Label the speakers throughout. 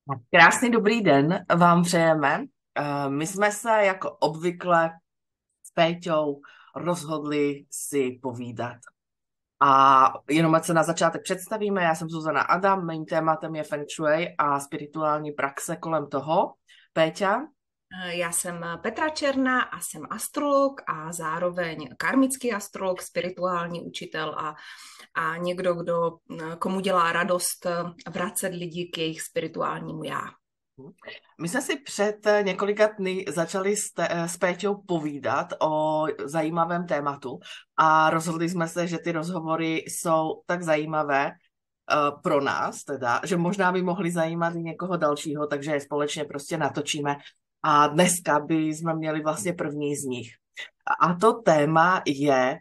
Speaker 1: Krásný dobrý den vám přejeme. My jsme se jako obvykle s Péťou rozhodli si povídat. A jenom ať se na začátek představíme, já jsem Zuzana Adam, mým tématem je Feng Shui a spirituální praxe kolem toho. Péťa?
Speaker 2: Já jsem Petra Černá a jsem astrolog a zároveň karmický astrolog, spirituální učitel a někdo, komu dělá radost vracet lidi k jejich spirituálnímu já.
Speaker 1: My jsme si před několika dny začali s Péťou povídat o zajímavém tématu a rozhodli jsme se, že ty rozhovory jsou tak zajímavé, pro nás teda, že možná by mohli zajímat i někoho dalšího, takže je společně prostě natočíme. A dneska by jsme měli vlastně první z nich. A to téma je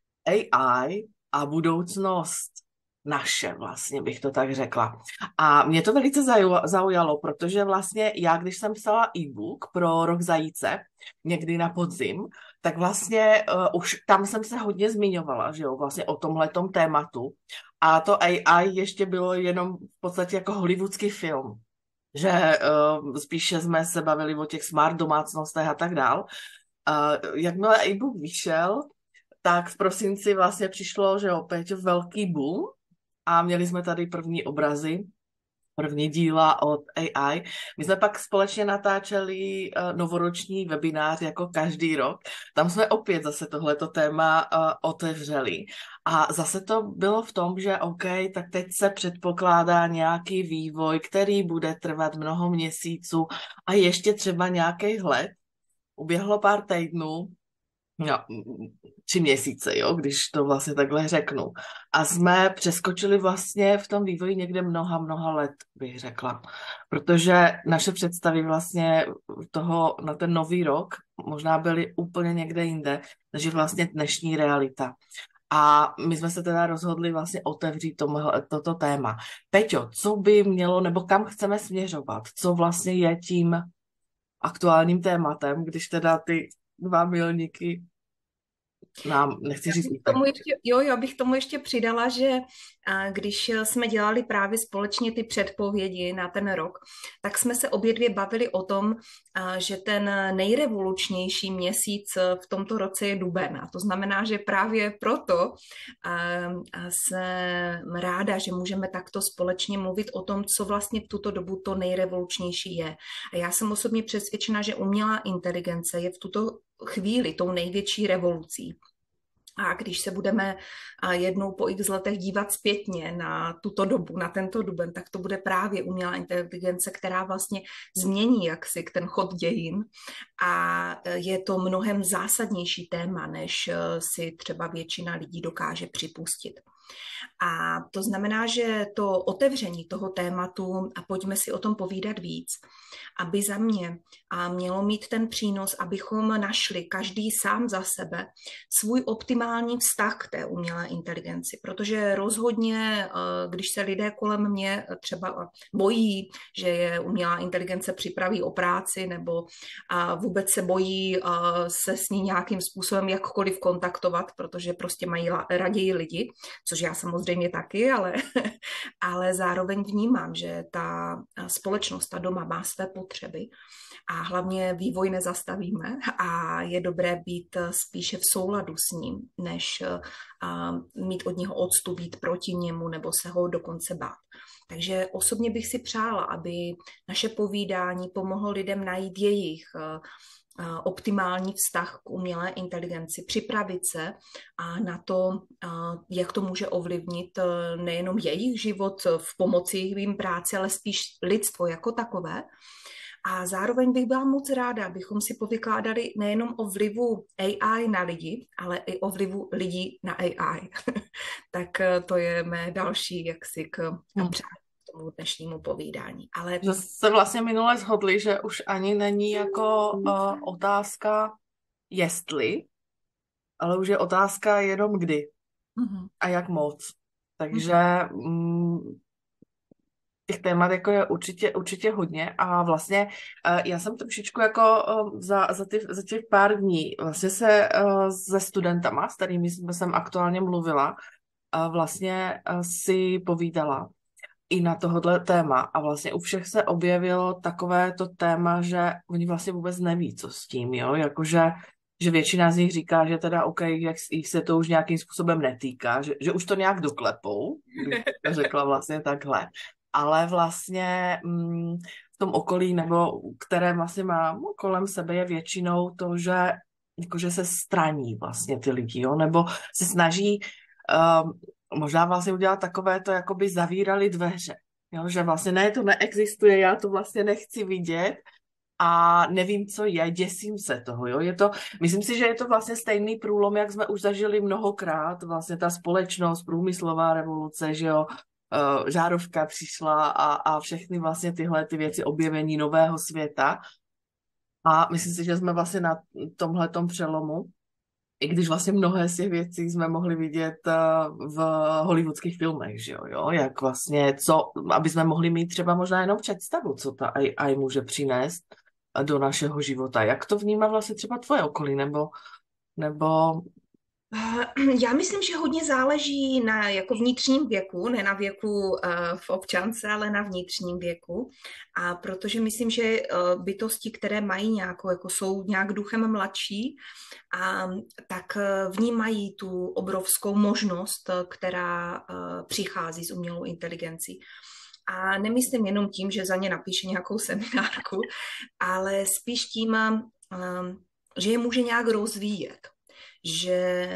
Speaker 1: AI a budoucnost naše, vlastně bych to tak řekla. A mě to velice zaujalo, protože vlastně já, když jsem psala e-book pro Rok zajíce, někdy na podzim, tak vlastně už tam jsem se hodně zmiňovala, že jo, vlastně o tomhletom tématu. A to AI ještě bylo jenom v podstatě jako hollywoodský film, že spíše jsme se bavili o těch smart domácnostech a tak dál. Jakmile e-book vyšel, tak v prosinci vlastně přišlo, že jo, Péťo, velký boom a měli jsme tady první obrazy, první díla od AI. My jsme pak společně natáčeli novoroční webinář jako každý rok. Tam jsme opět zase tohleto téma otevřeli. A zase to bylo v tom, že OK, tak teď se předpokládá nějaký vývoj, který bude trvat mnoho měsíců a ještě třeba nějaký let. Uběhlo pár týdnů, no, 3 měsíce, jo, když to vlastně takhle řeknu. A jsme přeskočili vlastně v tom vývoji někde mnoha let, bych řekla. Protože naše představy vlastně toho na ten nový rok možná byly úplně někde jinde, než je vlastně dnešní realita. A my jsme se teda rozhodli vlastně otevřít toto téma. Peťo, co by mělo, nebo kam chceme směřovat? Co vlastně je tím aktuálním tématem, když teda ty dva milníky nám, nechci říct úplně.
Speaker 2: Já bych tomu ještě přidala, že když jsme dělali právě společně ty předpovědi na ten rok, tak jsme se obě dvě bavili o tom, že ten nejrevolučnější měsíc v tomto roce je duben. A to znamená, že právě proto jsem ráda, že můžeme takto společně mluvit o tom, co vlastně v tuto dobu to nejrevolučnější je. A já jsem osobně přesvědčena, že umělá inteligence je v tuto chvíli tou největší revolucí. A když se budeme jednou po x letech dívat zpětně na tuto dobu, na tento duben, tak to bude právě umělá inteligence, která vlastně změní jaksi ten chod dějin a je to mnohem zásadnější téma, než si třeba většina lidí dokáže připustit. A to znamená, že to otevření toho tématu, a pojďme si o tom povídat víc, aby za mě mělo mít ten přínos, abychom našli každý sám za sebe svůj optimální vztah k té umělé inteligenci, protože rozhodně, když se lidé kolem mě třeba bojí, že je umělá inteligence připraví o práci nebo vůbec se bojí se s ní nějakým způsobem jakkoliv kontaktovat, protože prostě mají raději lidi, což já samozřejmě taky, ale zároveň vnímám, že ta společnost, ta doma má své potřeby a hlavně vývoj nezastavíme a je dobré být spíše v souladu s ním, než mít od něho odstup, být proti němu nebo se ho dokonce bát. Takže osobně bych si přála, aby naše povídání pomohlo lidem najít jejich optimální vztah k umělé inteligenci, připravit se na to, jak to může ovlivnit nejenom jejich život v pomoci jejich práci, ale spíš lidstvo jako takové. A zároveň bych byla moc ráda, abychom si povykládali nejenom o vlivu AI na lidi, ale i o vlivu lidí na AI. Tak to je mé další jaksi k přání tomu dnešnímu povídání. Ale
Speaker 1: Že se vlastně minule shodli, že už ani není jako otázka jestli, ale už je otázka jenom kdy a jak moc. Takže těch témat jako je určitě hodně a vlastně já jsem trošičku jako za těch pár dní vlastně se se studentama, s kterými jsem aktuálně mluvila, vlastně si povídala. i na tohohle téma a vlastně u všech se objevilo takové to téma, že oni vlastně vůbec neví, co s tím, jo, jakože že většina z nich říká, že teda OK, jak jich se to už nějakým způsobem netýká, že už to nějak doklepou, bych to řekla vlastně takhle. Ale vlastně v tom okolí, nebo které vlastně mám kolem sebe, je většinou to, že jakože se straní vlastně ty lidi, jo, nebo se snaží možná vlastně udělat takové to, jako by zavírali dveře, jo, že vlastně ne, to neexistuje, já to vlastně nechci vidět a nevím, co je, děsím se toho, jo, je to, myslím si, že je to vlastně stejný průlom, jak jsme už zažili mnohokrát, vlastně ta společnost, průmyslová revoluce, že jo, žárovka přišla a všechny vlastně tyhle ty věci, objevení nového světa a myslím si, že jsme vlastně na tomhletom přelomu, i když vlastně mnohé z těch věcí jsme mohli vidět v hollywoodských filmech, že jo, jak vlastně, co, aby jsme mohli mít třeba možná jenom představu, co ta AI může přinést do našeho života. Jak to vnímá vlastně třeba tvoje okolí, nebo...
Speaker 2: Já myslím, že hodně záleží na jako vnitřním věku, ne na věku v občance, ale na vnitřním věku. A protože myslím, že bytosti, které mají nějakou, jako jsou nějak duchem mladší, tak vnímají tu obrovskou možnost, která přichází s umělou inteligencí. A nemyslím jenom tím, že za ně napíše nějakou seminárku, ale spíš tím, že je může nějak rozvíjet. Že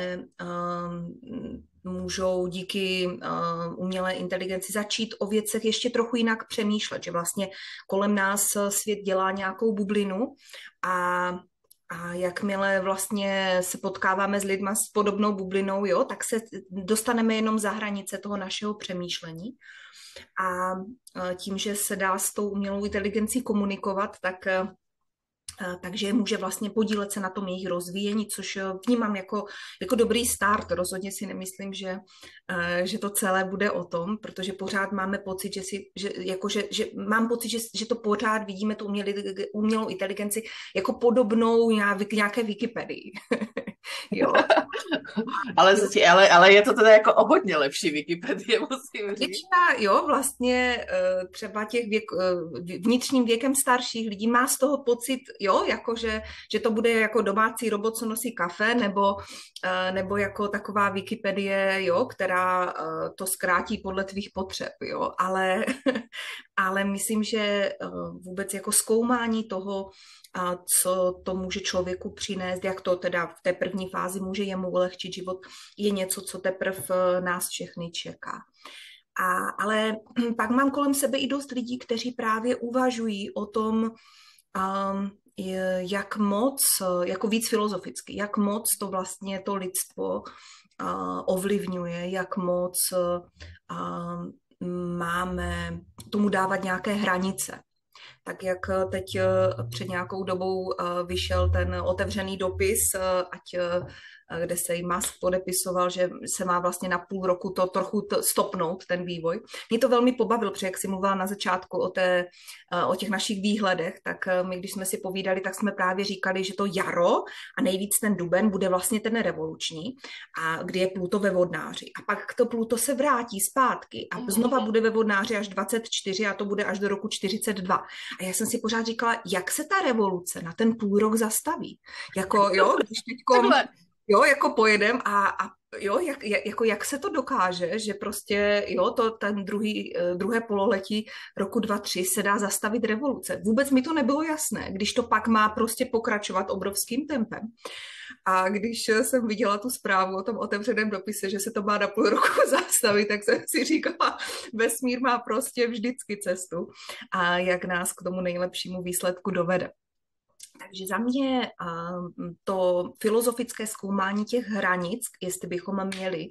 Speaker 2: můžou díky umělé inteligenci začít o věcech ještě trochu jinak přemýšlet, že vlastně kolem nás svět dělá nějakou bublinu a jakmile vlastně se potkáváme s lidma s podobnou bublinou, jo, tak se dostaneme jenom za hranice toho našeho přemýšlení. A tím, že se dá s tou umělou inteligencí komunikovat, takže může vlastně podílet se na tom jejich rozvíjení, což vnímám jako dobrý start. Rozhodně si nemyslím, že to celé bude o tom, protože pořád máme pocit, že mám pocit, že to pořád vidíme tu umělou inteligenci jako podobnou nějaké Wikipedii. Jo.
Speaker 1: ale je to teda jako o hodně lepší Wikipedie, musím říct.
Speaker 2: Většina, jo, vlastně třeba těch vnitřním věkem starších lidí má z toho pocit, jo, jako že to bude jako domácí robot, co nosí kafe, nebo jako taková Wikipedie, jo, která to zkrátí podle tvých potřeb, jo, ale myslím, že vůbec jako zkoumání toho, co to může člověku přinést, jak to teda v té první fázi může jemu ulehčit život, je něco, co teprve nás všechny čeká. Ale pak mám kolem sebe i dost lidí, kteří právě uvažují o tom, jak moc, jako víc filozoficky, jak moc to vlastně to lidstvo ovlivňuje, jak moc máme tomu dávat nějaké hranice. Tak jak teď před nějakou dobou vyšel ten otevřený dopis, kde se jí Musk podepisoval, že se má vlastně na půl roku to trochu stopnout, ten vývoj. Mě to velmi pobavil, protože jak jsi mluvila na začátku o těch našich výhledech, tak my, když jsme si povídali, tak jsme právě říkali, že to jaro a nejvíc ten duben bude vlastně ten revoluční, a kdy je Pluto ve vodnáři. A pak to Pluto se vrátí zpátky a znova bude ve vodnáři až 24 a to bude až do roku 42. A já jsem si pořád říkala, jak se ta revoluce na ten půl rok zastaví. Jako, jo, když teďko... Jo, jako pojedem a jo, jak se to dokáže, že prostě, jo, to ten druhé pololetí roku 2023 se dá zastavit revoluce. Vůbec mi to nebylo jasné, když to pak má prostě pokračovat obrovským tempem. A když jsem viděla tu zprávu o tom otevřeném dopise, že se to má na půl roku zastavit, tak jsem si říkala, vesmír má prostě vždycky cestu a jak nás k tomu nejlepšímu výsledku dovede. Takže za mě to filozofické zkoumání těch hranic, jestli bychom měli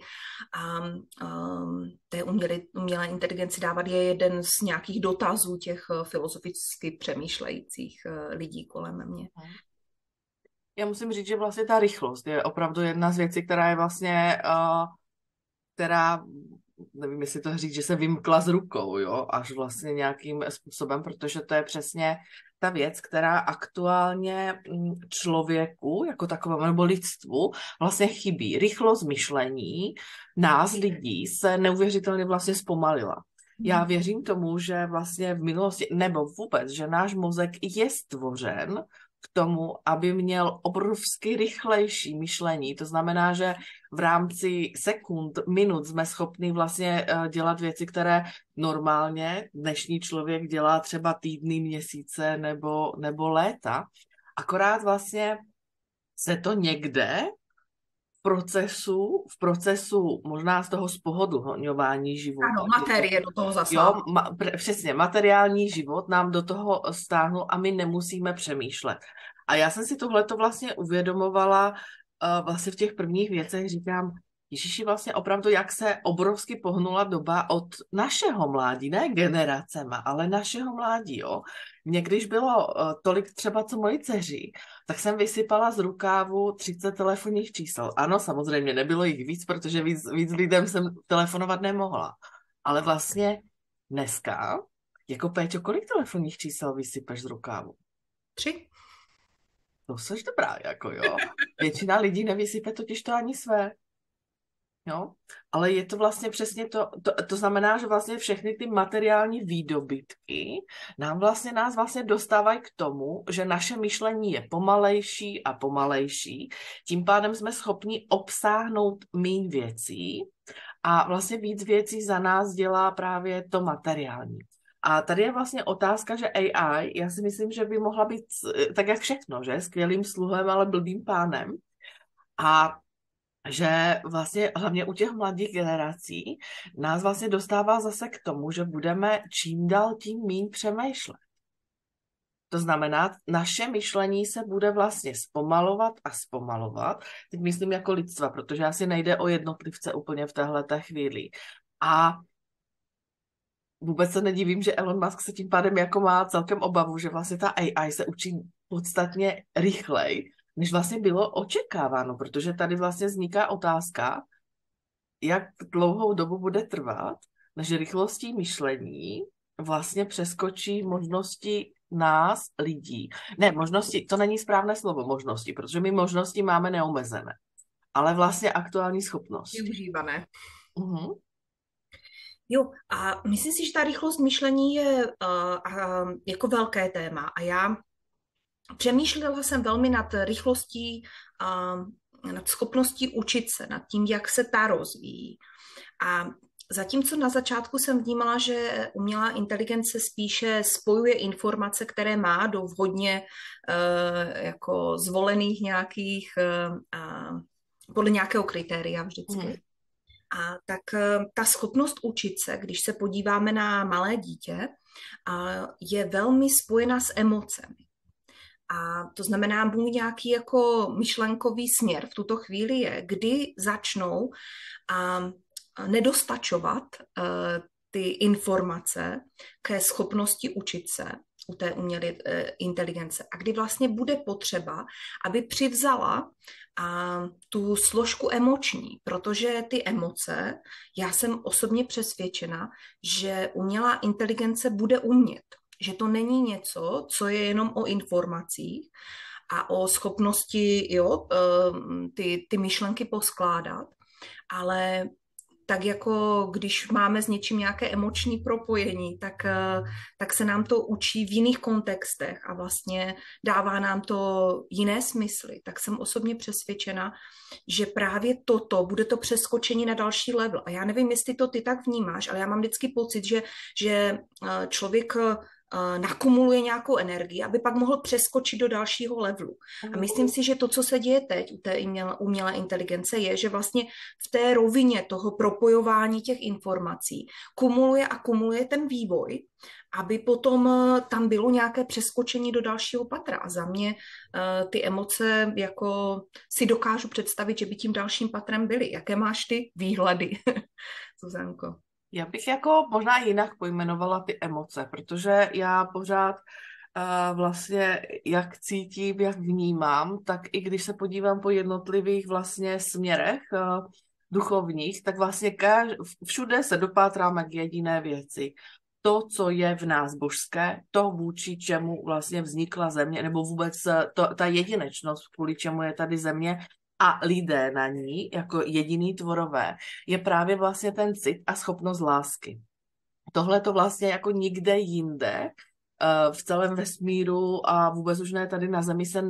Speaker 2: té umělé inteligenci dávat, je jeden z nějakých dotazů těch filozoficky přemýšlejících lidí kolem mě.
Speaker 1: Já musím říct, že vlastně ta rychlost je opravdu jedna z věcí, která je vlastně, která, nevím, jestli to říct, že se vymkla z rukou, jo, až vlastně nějakým způsobem, protože to je přesně ta věc, která aktuálně člověku, jako takovému, nebo lidstvu, vlastně chybí. Rychlost myšlení nás, lidí, se neuvěřitelně vlastně zpomalila. Já věřím tomu, že vlastně v minulosti, nebo vůbec, že náš mozek je stvořen k tomu, aby měl obrovsky rychlejší myšlení. To znamená, že v rámci sekund, minut jsme schopni vlastně dělat věci, které normálně dnešní člověk dělá třeba týdny, měsíce nebo léta. Akorát vlastně se to někde v procesu možná z toho spohodlňování života.
Speaker 2: Ano, materie do toho
Speaker 1: Jo,
Speaker 2: zasáhla.
Speaker 1: přesně, materiální život nám do toho stáhnul a my nemusíme přemýšlet. A já jsem si tohleto vlastně uvědomovala vlastně v těch prvních věcech, říkám, Ježiši, vlastně opravdu, jak se obrovsky pohnula doba od našeho mládí, ne generacema, ale našeho mládí, jo. Mně, když bylo tolik třeba co moji dceři, tak jsem vysypala z rukávu 30 telefonních čísel. Ano, samozřejmě, nebylo jich víc, protože víc lidem jsem telefonovat nemohla. Ale vlastně dneska, jako Péťo, kolik telefonních čísel vysypeš z rukávu?
Speaker 2: 3.
Speaker 1: To seš dobrá, jako jo. Většina lidí nevysype totiž to ani své. Jo? Ale je to vlastně přesně to znamená, že vlastně všechny ty materiální výdobytky nás vlastně dostávají k tomu, že naše myšlení je pomalejší a pomalejší. Tím pádem jsme schopni obsáhnout méně věcí a vlastně víc věcí za nás dělá právě to materiální. A tady je vlastně otázka, že AI, já si myslím, že by mohla být tak jak všechno, že? Skvělým sluhem, ale blbým pánem. A že vlastně hlavně u těch mladých generací nás vlastně dostává zase k tomu, že budeme čím dál tím míň přemýšlet. To znamená, naše myšlení se bude vlastně zpomalovat a zpomalovat. Teď myslím jako lidstva, protože asi nejde o jednotlivce úplně v téhleté chvíli. A vůbec se nedivím, že Elon Musk se tím pádem jako má celkem obavu, že vlastně ta AI se učí podstatně rychleji, než vlastně bylo očekáváno, protože tady vlastně vzniká otázka, jak dlouhou dobu bude trvat, než rychlostí myšlení vlastně přeskočí možnosti nás, lidí. Ne, možnosti, to není správné slovo, možnosti, protože my možnosti máme neomezené, ale vlastně aktuální schopnosti.
Speaker 2: Využívané.
Speaker 1: Uh-huh.
Speaker 2: Jo, a myslím si, že ta rychlost myšlení je jako velké téma a já přemýšlela jsem velmi nad rychlostí, nad schopností učit se, nad tím, jak se ta rozvíjí. A zatímco na začátku jsem vnímala, že umělá inteligence spíše spojuje informace, které má do vhodně jako zvolených nějakých, podle nějakého kritéria vždycky. A tak ta schopnost učit se, když se podíváme na malé dítě, je velmi spojena s emocemi. A to znamená, můj nějaký jako myšlenkový směr v tuto chvíli je, kdy začnou nedostačovat ty informace ke schopnosti učit se u té umělé inteligence a kdy vlastně bude potřeba, aby přivzala tu složku emoční, protože ty emoce, já jsem osobně přesvědčena, že umělá inteligence bude umět, že to není něco, co je jenom o informacích a o schopnosti ty myšlenky poskládat, ale tak jako když máme s něčím nějaké emoční propojení, tak se nám to učí v jiných kontextech a vlastně dává nám to jiné smysly. Tak jsem osobně přesvědčena, že právě toto bude to přeskočení na další level. A já nevím, jestli to ty tak vnímáš, ale já mám vždycky pocit, že člověk nakumuluje nějakou energii, aby pak mohl přeskočit do dalšího levelu. A myslím si, že to, co se děje teď u té umělé inteligence, je, že vlastně v té rovině toho propojování těch informací kumuluje ten vývoj, aby potom tam bylo nějaké přeskočení do dalšího patra. A za mě ty emoce jako si dokážu představit, že by tím dalším patrem byly. Jaké máš ty výhledy, Zuzanko?
Speaker 1: Já bych jako možná jinak pojmenovala ty emoce, protože já pořád vlastně jak cítím, jak vnímám, tak i když se podívám po jednotlivých vlastně směrech duchovních, tak vlastně všude se dopátráme k jediné věci. To, co je v nás božské, to vůči čemu vlastně vznikla země, nebo vůbec ta jedinečnost, kvůli čemu je tady země, a lidé na ní, jako jediný tvorové, je právě vlastně ten cit a schopnost lásky. tohle to vlastně jako nikde jinde v celém vesmíru a vůbec už ne tady na Zemi se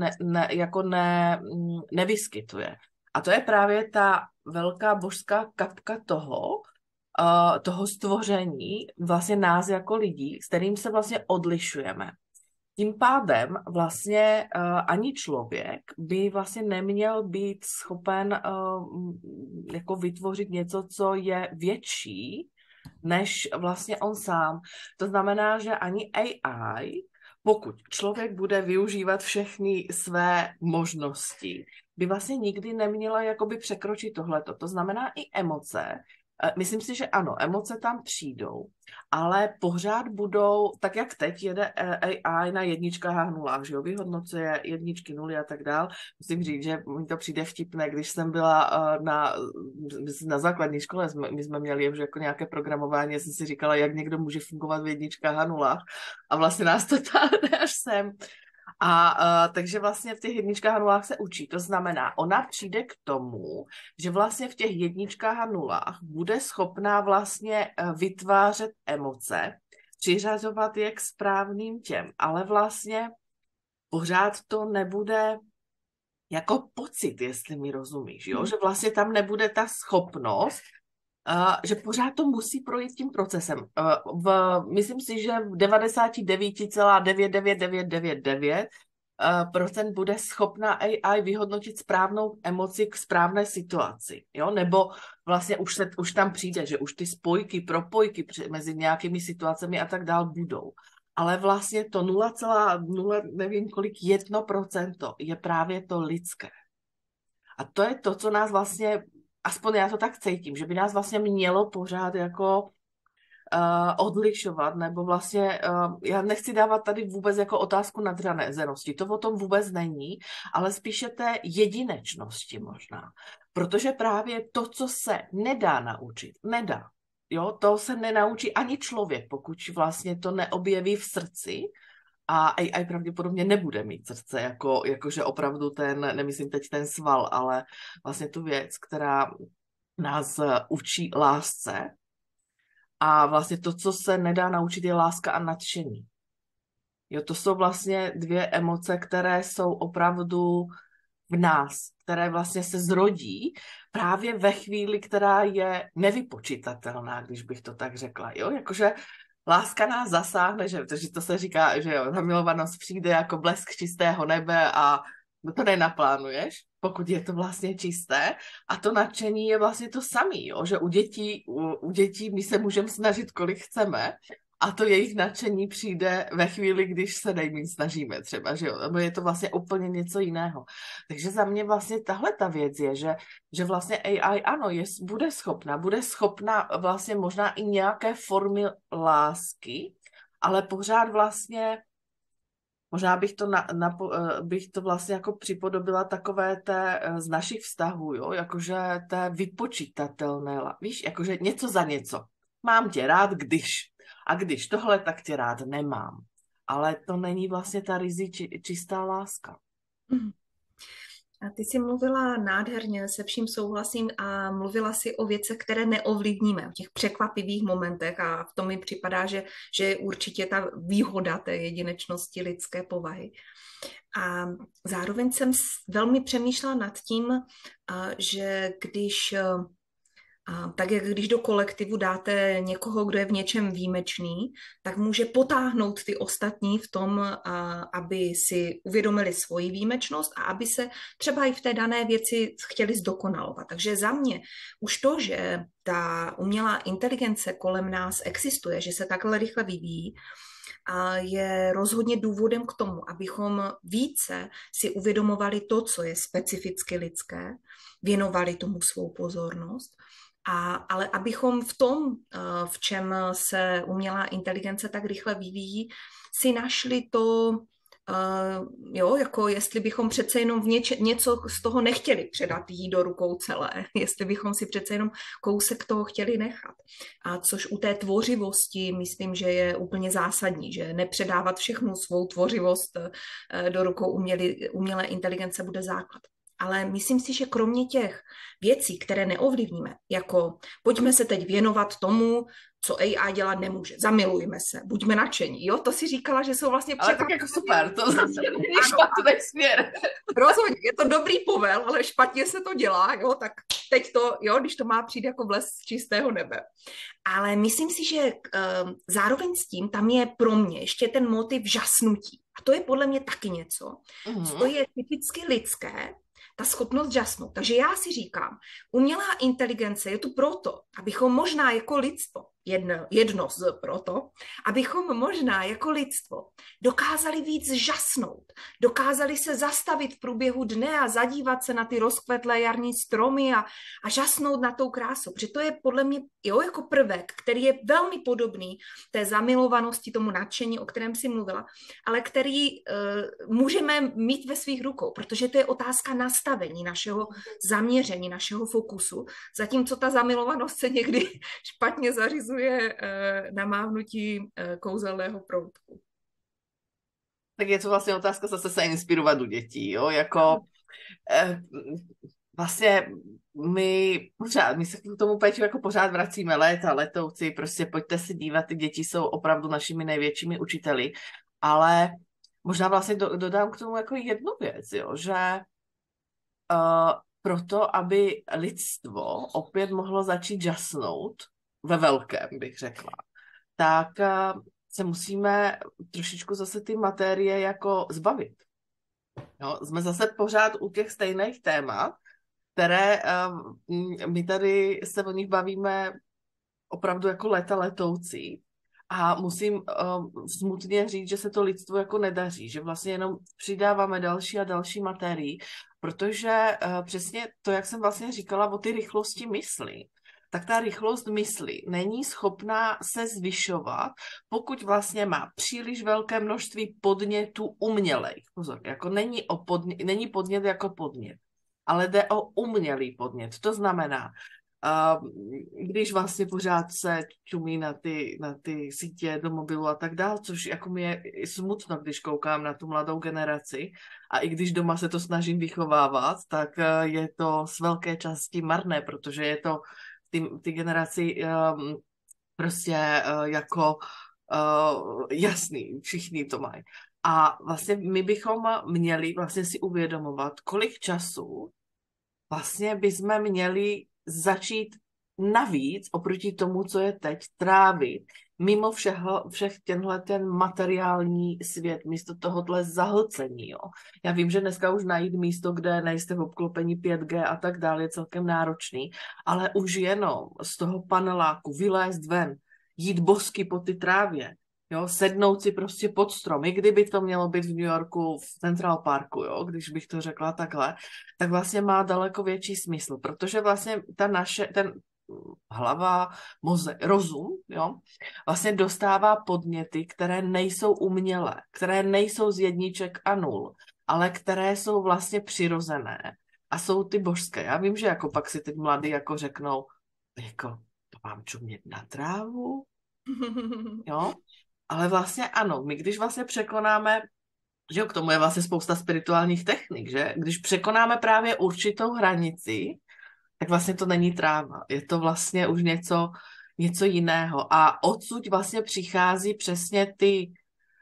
Speaker 1: nevyskytuje. A to je právě ta velká božská kapka toho stvoření, vlastně nás jako lidí, s kterým se vlastně odlišujeme. Tím pádem vlastně ani člověk by vlastně neměl být schopen jako vytvořit něco, co je větší než vlastně on sám. To znamená, že ani AI, pokud člověk bude využívat všechny své možnosti, by vlastně nikdy neměla jakoby překročit tohleto. To znamená i emoce. Myslím si, že ano, emoce tam přijdou, ale pořád budou, tak jak teď jede AI na jedničkách a nulách, že jo, vyhodnocuje jedničky, nuly a tak dál. Musím říct, že mi to přijde vtipné, když jsem byla na základní škole, my jsme měli že jako nějaké programování, já jsem si říkala, jak někdo může fungovat v jedničkách a nulách a vlastně nás to táhne až sem. Takže vlastně v těch jedničkách a nulách se učí. To znamená, ona přijde k tomu, že vlastně v těch jedničkách a nulách bude schopná vlastně vytvářet emoce, přiřazovat je k správným těm, ale vlastně pořád to nebude jako pocit, jestli mi rozumíš, jo? Že vlastně tam nebude ta schopnost, že pořád to musí projít tím procesem. Myslím si, že v 99,99999% bude schopná AI vyhodnotit správnou emoci k správné situaci. Jo? Nebo vlastně už tam přijde, že už ty spojky, propojky mezi nějakými situacemi a tak dál budou. Ale vlastně to 0,0 nevím kolik 1% je právě to lidské. A to je to, co nás vlastně aspoň já to tak cítím, že by nás vlastně mělo pořád jako odlišovat, nebo vlastně, já nechci dávat tady vůbec jako otázku nadřazenosti, to o tom vůbec není, ale spíše té jedinečnosti možná. Protože právě to, co se nedá naučit, nedá. Jo, to se nenaučí ani člověk, pokud vlastně to neobjeví v srdci, a AI pravděpodobně nebude mít srdce, jakože opravdu nemyslím teď ten sval, ale vlastně tu věc, která nás učí lásce. A vlastně to, co se nedá naučit, je láska a nadšení. Jo, to jsou vlastně dvě emoce, které jsou opravdu v nás, které vlastně se zrodí právě ve chvíli, která je nevypočitatelná, když bych to tak řekla. Jo, jakože láska nás zasáhne, že to se říká, že jo, zamilovanost přijde jako blesk čistého nebe a to nenaplánuješ, pokud je to vlastně čisté. A to nadšení je vlastně to samé, že u dětí my se můžeme snažit, kolik chceme, a to jejich nadšení přijde ve chvíli, když se nejméně snažíme třeba, že jo, nebo je to vlastně úplně něco jiného. Takže za mě vlastně tahle ta věc je, že vlastně AI ano, bude schopna vlastně možná i nějaké formy lásky, ale pořád vlastně možná bych to vlastně jako připodobila takové té z našich vztahů, jo, jakože té vypočítatelné, víš, jakože něco za něco. Mám tě rád, a když tohle, tak tě rád nemám. Ale to není vlastně ta čistá láska.
Speaker 2: A ty jsi mluvila nádherně, se vším souhlasím, a mluvila si o věcech, které neovlivníme, o těch překvapivých momentech, a v tom mi připadá, že je určitě ta výhoda té jedinečnosti lidské povahy. A zároveň jsem velmi přemýšlela nad tím, že tak jak když do kolektivu dáte někoho, kdo je v něčem výjimečný, tak může potáhnout ty ostatní v tom, aby si uvědomili svoji výjimečnost a aby se třeba i v té dané věci chtěli zdokonalovat. Takže za mě už to, že ta umělá inteligence kolem nás existuje, že se takhle rychle vyvíjí, je rozhodně důvodem k tomu, abychom více si uvědomovali to, co je specificky lidské, věnovali tomu svou pozornost, ale abychom v tom, v čem se umělá inteligence tak rychle vyvíjí, si našli to, jako jestli bychom přece jenom něco z toho nechtěli předat jí do rukou celé, jestli bychom si přece jenom kousek toho chtěli nechat. A což u té tvořivosti myslím, že je úplně zásadní, že nepředávat všechnu svou tvořivost do rukou umělé inteligence bude základ. Ale myslím si, že kromě těch věcí, které neovlivníme, jako pojďme se teď věnovat tomu, co AI dělat nemůže. Zamilujme se, buďme nadšení. Jo, to si říkala, že jsou vlastně
Speaker 1: Ale tak jako super, to zase není špatný směr.
Speaker 2: Rozhodně, je to dobrý povel, ale špatně se to dělá, jo, tak teď to, jo, když to má přijít jako blesk z čistého nebe. Ale myslím si, že zároveň s tím tam je pro mě ještě ten motiv žasnutí. A to je podle mě taky něco, co je typicky lidské, ta schopnost žasnout. Takže já si říkám, umělá inteligence je tu proto, abychom možná jako lidstvo, jedno z proto, abychom možná jako lidstvo dokázali víc žasnout, dokázali se zastavit v průběhu dne a zadívat se na ty rozkvetlé jarní stromy a žasnout na tou krásou. Protože to je podle mě jo, jako prvek, který je velmi podobný té zamilovanosti, tomu nadšení, o kterém si mluvila, ale který můžeme mít ve svých rukou, protože to je otázka nastavení našeho zaměření, našeho fokusu, zatímco ta zamilovanost se někdy špatně zařizuje na mávnutí kouzelného proutku.
Speaker 1: Tak je to vlastně otázka zase se inspirovat u dětí, jo, jako vlastně my se k tomu péči jako pořád vracíme léta, letouci, prostě pojďte se dívat, ty děti jsou opravdu našimi největšími učiteli, ale možná vlastně dodám k tomu jako jednu věc, jo, že proto, aby lidstvo opět mohlo začít žasnout, ve velkém bych řekla, tak se musíme trošičku zase ty materie jako zbavit. Jo, jsme zase pořád u těch stejných témat, které my tady se o nich bavíme opravdu jako léta letoucí a musím smutně říct, že se to lidstvu jako nedaří, že vlastně jenom přidáváme další a další materii, protože přesně to, jak jsem vlastně říkala o ty rychlosti mysli, tak ta rychlost mysli není schopná se zvyšovat, pokud vlastně má příliš velké množství podnětů umělejch. Pozor, jako není podnět jako podnět, ale jde o umělý podnět. To znamená, když vlastně pořád se čumí na ty sítě do mobilu a tak dál, což jako mi je smutno, když koukám na tu mladou generaci a i když doma se to snažím vychovávat, tak je to z velké části marné, protože je to ty generaci prostě jako jasný, všichni to mají. A vlastně my bychom měli vlastně si uvědomovat, kolik času vlastně bychom měli začít navíc oproti tomu, co je teď, trávit mimo všech ten materiální svět, místo tohohle zahlcení. Jo. Já vím, že dneska už najít místo, kde nejste v obklopení 5G a tak dále, je celkem náročný, ale už jenom z toho paneláku vylézt ven, jít bosky po ty trávě, jo, sednout si prostě pod strom, i kdyby to mělo být v New Yorku v Central Parku, jo, když bych to řekla takhle, tak vlastně má daleko větší smysl, protože vlastně ten hlava, mozek, rozum, jo, vlastně dostává podněty, které nejsou umělé, které nejsou z jedniček a nul, ale které jsou vlastně přirozené a jsou ty božské. Já vím, že jako pak si teď mladí jako řeknou, jako to mám čumět na trávu, jo, ale vlastně ano, my když vlastně překonáme, že k tomu je vlastně spousta spirituálních technik, že když překonáme právě určitou hranici, tak vlastně to není tráva. Je to vlastně už něco jiného. A odsud vlastně přichází přesně ty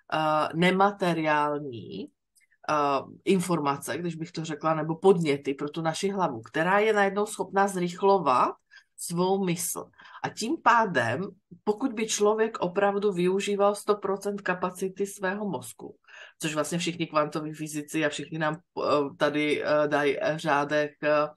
Speaker 1: nemateriální informace, když bych to řekla, nebo podněty pro tu naši hlavu, která je najednou schopná zrychlovat svou mysl. A tím pádem, pokud by člověk opravdu využíval 100% kapacity svého mozku, což vlastně všichni kvantoví fyzici a všichni nám tady dají řádek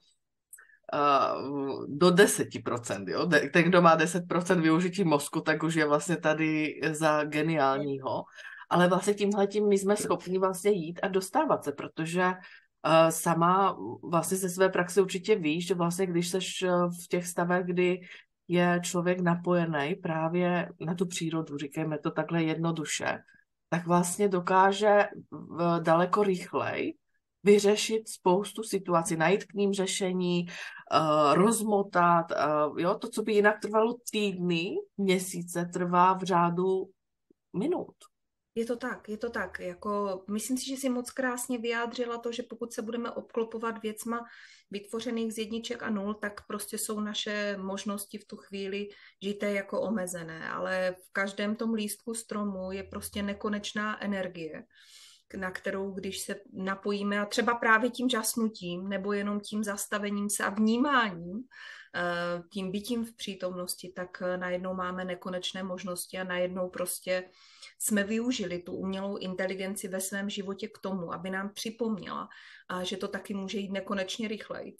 Speaker 1: do 10%. Jo? Ten, kdo má 10% využití mozku, tak už je vlastně tady za geniálního. Ale vlastně tímhletím my jsme schopni vlastně jít a dostávat se, protože sama vlastně ze své praxe určitě víš, že vlastně když seš v těch stavech, kdy je člověk napojený právě na tu přírodu, říkejme to takhle jednoduše, tak vlastně dokáže daleko rychleji vyřešit spoustu situací, najít k ním řešení, rozmotat, jo, to, co by jinak trvalo týdny, měsíce, trvá v řádu minut.
Speaker 2: Je to tak, je to tak. Jako, myslím si, že jsi moc krásně vyjádřila to, že pokud se budeme obklopovat věcma vytvořených z jedniček a nul, tak prostě jsou naše možnosti v tu chvíli žité jako omezené. Ale v každém tom lístku stromu je prostě nekonečná energie, na kterou, když se napojíme a třeba právě tím žasnutím nebo jenom tím zastavením se a vnímáním, tím bytím v přítomnosti, tak najednou máme nekonečné možnosti a najednou prostě jsme využili tu umělou inteligenci ve svém životě k tomu, aby nám připomněla, že to taky může jít nekonečně rychlejc.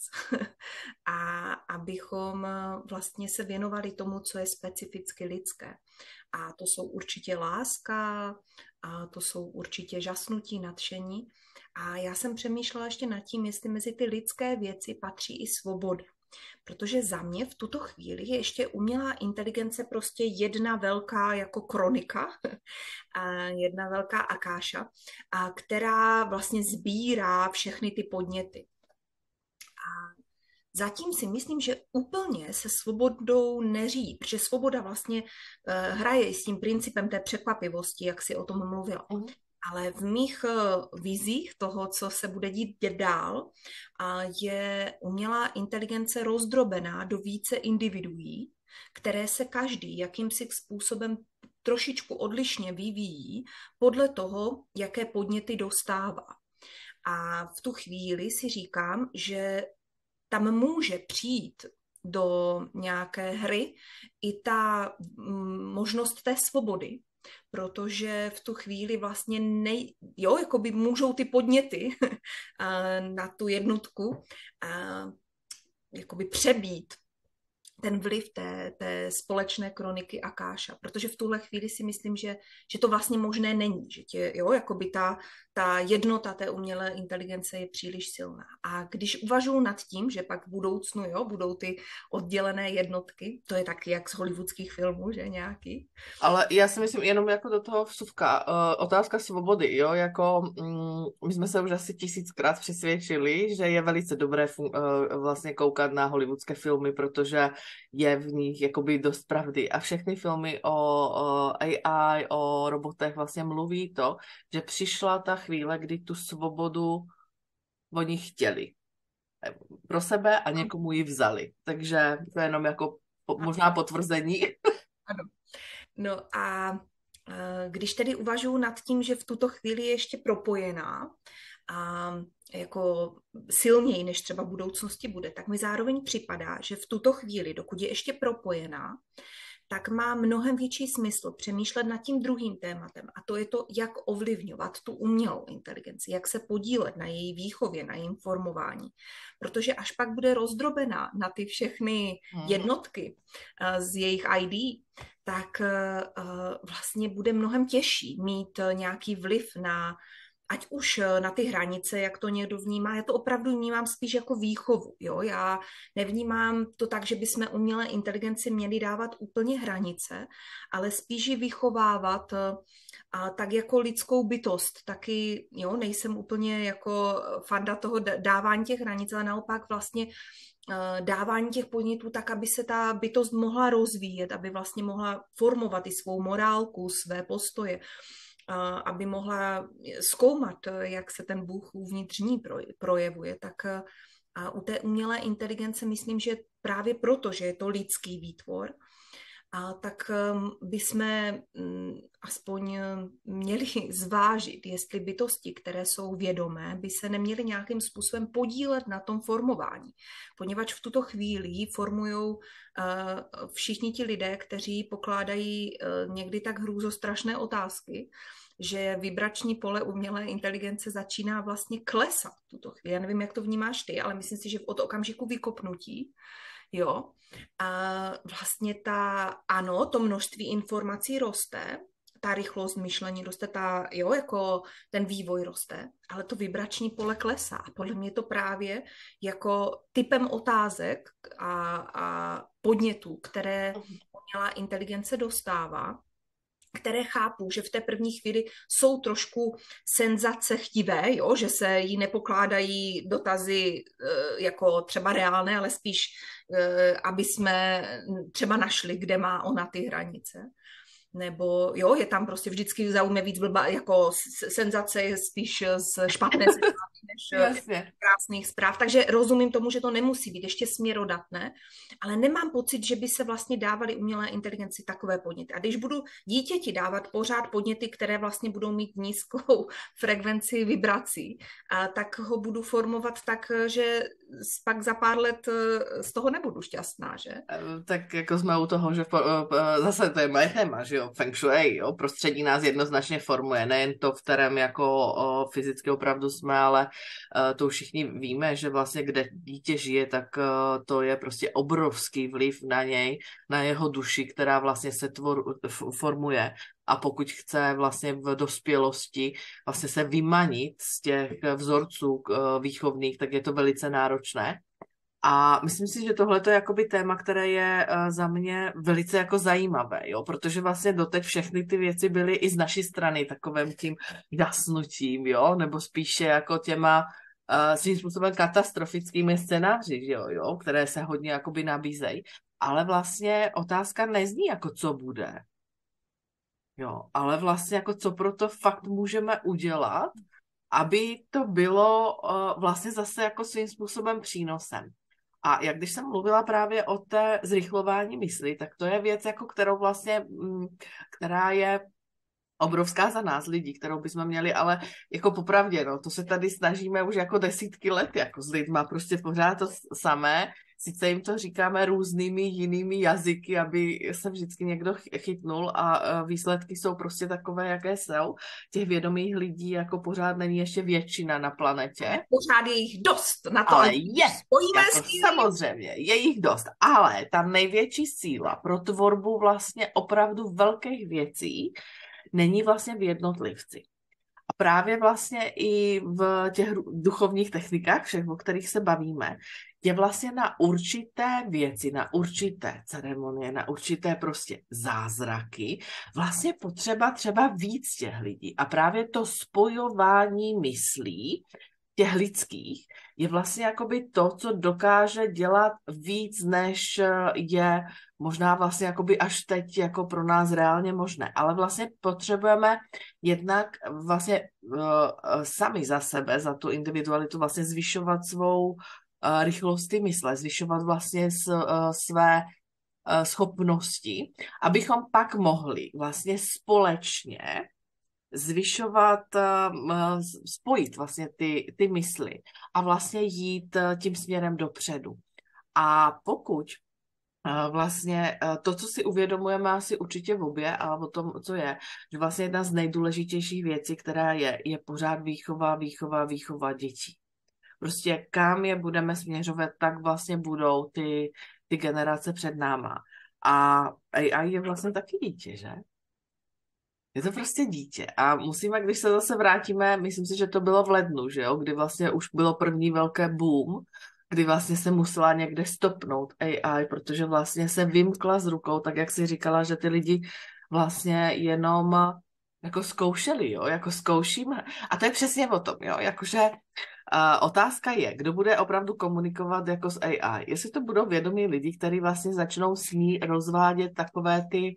Speaker 2: A abychom vlastně se věnovali tomu, co je specificky lidské. A to jsou určitě láska, a to jsou určitě žasnutí, nadšení. A já jsem přemýšlela ještě nad tím, jestli mezi ty lidské věci patří i svoboda. Protože za mě v tuto chvíli je ještě umělá inteligence prostě jedna velká jako kronika, jedna velká akáša, která vlastně sbírá všechny ty podněty. A zatím si myslím, že úplně se svobodou neří, protože svoboda vlastně hraje i s tím principem té překvapivosti, jak si o tom mluvila. Ale v mých vizích toho, co se bude dít dál, je umělá inteligence rozdrobená do více individuí, které se každý jakýmsi způsobem trošičku odlišně vyvíjí podle toho, jaké podněty dostává. A v tu chvíli si říkám, že tam může přijít do nějaké hry i ta možnost té svobody, protože v tu chvíli vlastně jakoby můžou ty podněty na tu jednotku jakoby přebít ten vliv té společné kroniky Akáša, protože v tuhle chvíli si myslím, že to vlastně možné není, že jakoby ta jednota té umělé inteligence je příliš silná. A když uvažuji nad tím, že pak v budoucnu budou ty oddělené jednotky, to je taky jak z hollywoodských filmů, že nějaký.
Speaker 1: Ale já si myslím, jenom jako do toho vsuvka, otázka svobody, jo, jako my jsme se už asi 1000krát přesvědčili, že je velice dobré vlastně koukat na hollywoodské filmy, protože je v nich jakoby dost pravdy a všechny filmy o AI, o robotech vlastně mluví to, že přišla ta chvíle, kdy tu svobodu oni chtěli pro sebe a někomu ji vzali. Takže to je jenom jako možná potvrzení.
Speaker 2: Ano. No a když tedy uvažuji nad tím, že v tuto chvíli je ještě propojená a jako silněji, než třeba v budoucnosti bude, tak mi zároveň připadá, že v tuto chvíli, dokud je ještě propojená, tak má mnohem větší smysl přemýšlet nad tím druhým tématem, a to je to, jak ovlivňovat tu umělou inteligenci, jak se podílet na její výchově, na jejím formování. Protože až pak bude rozdrobená na ty všechny jednotky z jejich ID, tak vlastně bude mnohem těžší mít nějaký vliv na ať už na ty hranice, jak to někdo vnímá, já to opravdu vnímám spíš jako výchovu. Jo? Já nevnímám to tak, že bychom umělé inteligenci měli dávat úplně hranice, ale spíš ji vychovávat a tak jako lidskou bytost. Taky nejsem úplně jako fanda toho dávání těch hranic, ale naopak vlastně dávání těch podnětů tak, aby se ta bytost mohla rozvíjet, aby vlastně mohla formovat i svou morálku, své postoje, aby mohla zkoumat, jak se ten Bůh uvnitřní projevuje, tak a u té umělé inteligence myslím, že právě proto, že je to lidský výtvor, tak bychom aspoň měli zvážit, jestli bytosti, které jsou vědomé, by se neměly nějakým způsobem podílet na tom formování. Poněvadž v tuto chvíli formují všichni ti lidé, kteří pokládají někdy tak hrůzostrašné otázky, že vibrační pole umělé inteligence začíná vlastně klesat v tuto chvíli. Já nevím, jak to vnímáš ty, ale myslím si, že od okamžiku vykopnutí, a vlastně to množství informací roste, ta rychlost myšlení roste, jako ten vývoj roste, ale to vibrační pole klesá. A podle mě to právě jako typem otázek a podnětů, které umělá inteligence dostává, které chápu, že v té první chvíli jsou trošku senzace chtivé, že se jí nepokládají dotazy jako třeba reálné, ale spíš, aby jsme třeba našli, kde má ona ty hranice. nebo jo, je tam prostě vždycky zaujme víc blbá, jako senzace je spíš z špatné zprávy než
Speaker 1: Jasně.
Speaker 2: krásných zpráv. Takže rozumím tomu, že to nemusí být ještě směrodatné, ale nemám pocit, že by se vlastně dávaly umělé inteligenci takové podněty. A když budu dítěti dávat pořád podněty, které vlastně budou mít nízkou frekvenci vibrací, tak ho budu formovat tak, že pak za pár let z toho nebudu šťastná, že?
Speaker 1: Tak jako jsme u toho, že zase to je moje téma, že jo, Feng Shui, jo, prostředí nás jednoznačně formuje, nejen to, v kterém jako fyzicky opravdu jsme, ale to už všichni víme, že vlastně kde dítě žije, tak to je prostě obrovský vliv na něj, na jeho duši, která vlastně se formuje. A pokud chce vlastně v dospělosti vlastně se vymanit z těch vzorců výchovných, tak je to velice náročné. A myslím si, že tohle je jakoby téma, které je za mě velice jako zajímavé, jo? Protože vlastně doteď všechny ty věci byly i z naší strany takovým tím jasnutím, jo? Nebo spíše jako těma svým způsobem katastrofickými scénáři, jo? Které se hodně jakoby nabízejí. Ale vlastně otázka nezní jako co bude, jo? Ale vlastně jako co pro to fakt můžeme udělat, aby to bylo vlastně zase jako svým způsobem přínosem. A jak když jsem mluvila právě o té zrychlování mysli, tak to je věc, jako kterou vlastně, která je obrovská za nás lidí, kterou bychom měli, ale jako popravdě, no, to se tady snažíme už jako desítky let, jako s lidma, prostě pořád to samé, sice jim to říkáme různými jinými jazyky, aby se vždycky někdo chytnul a výsledky jsou prostě takové, jaké jsou. Těch vědomých lidí jako pořád není ještě většina na planetě.
Speaker 2: Pořád je jich dost na to.
Speaker 1: Ale je, jako samozřejmě, je jich dost, ale ta největší síla pro tvorbu vlastně opravdu velkých věcí není vlastně v jednotlivci. A právě vlastně i v těch duchovních technikách, všech, o kterých se bavíme, je vlastně na určité věci, na určité ceremonie, na určité prostě zázraky vlastně potřeba třeba víc těch lidí. A právě to spojování myslí těch lidských je vlastně jakoby to, co dokáže dělat víc, než je možná vlastně jakoby až teď jako pro nás reálně možné. Ale vlastně potřebujeme jednak vlastně sami za sebe, za tu individualitu vlastně zvyšovat svou rychlost mysle, zvyšovat vlastně své schopnosti, abychom pak mohli vlastně společně zvyšovat, spojit vlastně ty mysli a vlastně jít tím směrem dopředu. A pokud vlastně to, co si uvědomujeme asi určitě v obě a o tom, co je, že vlastně jedna z nejdůležitějších věcí, která je pořád výchova dětí. Prostě kam je budeme směřovat, tak vlastně budou ty generace před náma. A AI je vlastně taky dítě, že? Je to prostě dítě a musíme, když se zase vrátíme, myslím si, že to bylo v lednu, že jo, kdy vlastně už bylo první velké boom, kdy vlastně se musela někde stopnout AI, protože vlastně se vymkla z rukou, tak jak si říkala, že ty lidi vlastně jenom jako zkoušeli, jo, jako zkoušíme. A to je přesně o tom, jo, jakože otázka je, kdo bude opravdu komunikovat jako s AI. Jestli to budou vědomí lidi, kteří vlastně začnou s ní rozvádět takové ty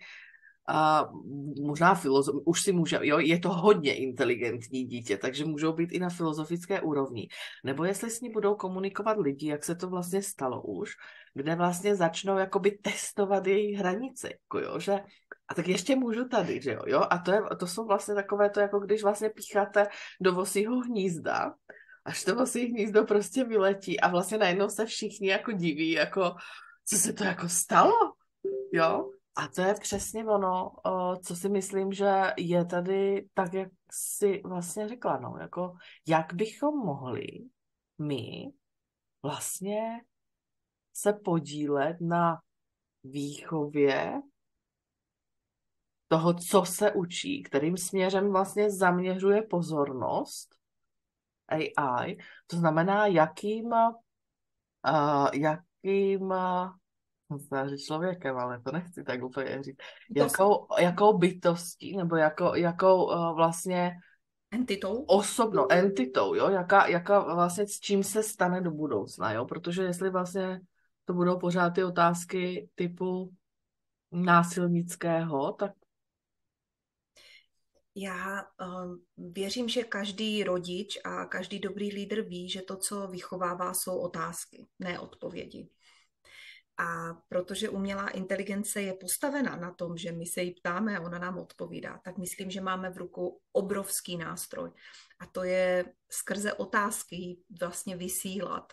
Speaker 1: možná už si může, jo, je to hodně inteligentní dítě, takže můžou být i na filozofické úrovni. Nebo jestli s ní budou komunikovat lidi, jak se to vlastně stalo už, kde vlastně začnou jakoby testovat její hranice, jako jo, že a tak ještě můžu tady, že jo, a to jsou vlastně takové to, jako když vlastně pícháte do vosího hnízda, až to vosí hnízdo prostě vyletí a vlastně najednou se všichni jako diví, jako co se to jako stalo, jo. A to je přesně ono, co si myslím, že je tady tak, jak si vlastně řekla, no, jako jak bychom mohli my vlastně se podílet na výchově toho, co se učí, kterým směrem vlastně zaměřuje pozornost AI, to znamená, jakým člověkem, ale to nechci tak úplně říct. Jakou bytostí, nebo jakou vlastně entitou, jo, jaká vlastně s čím se stane do budoucna, jo, protože jestli vlastně to budou pořád ty otázky typu násilnického, tak
Speaker 2: Já věřím, že každý rodič a každý dobrý lídr ví, že to, co vychovává, jsou otázky, ne odpovědi. A protože umělá inteligence je postavena na tom, že my se jí ptáme a ona nám odpovídá, tak myslím, že máme v rukou obrovský nástroj. A to je skrze otázky vlastně vysílat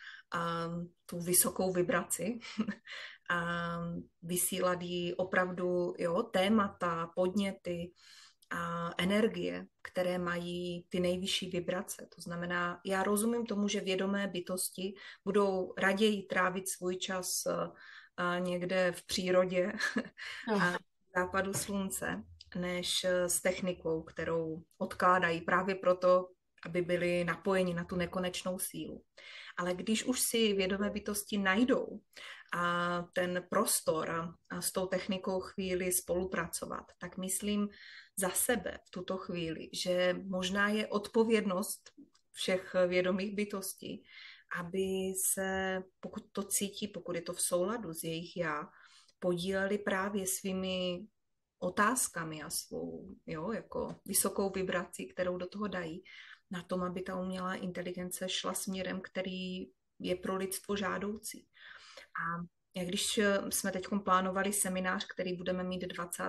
Speaker 2: tu vysokou vibraci a vysílat jí opravdu témata, podněty a energie, které mají ty nejvyšší vibrace. To znamená, já rozumím tomu, že vědomé bytosti budou raději trávit svůj čas někde v přírodě a západu slunce, než s technikou, kterou odkládají právě proto, aby byli napojeni na tu nekonečnou sílu. Ale když už si vědomé bytosti najdou a ten prostor a s tou technikou chvíli spolupracovat, tak myslím za sebe v tuto chvíli, že možná je odpovědnost všech vědomých bytostí, aby se, pokud to cítí, pokud je to v souladu s jejich já, podíleli právě svými otázkami a svou jako vysokou vibrací, kterou do toho dají, na tom, aby ta umělá inteligence šla směrem, který je pro lidstvo žádoucí. A když jsme teď plánovali seminář, který budeme mít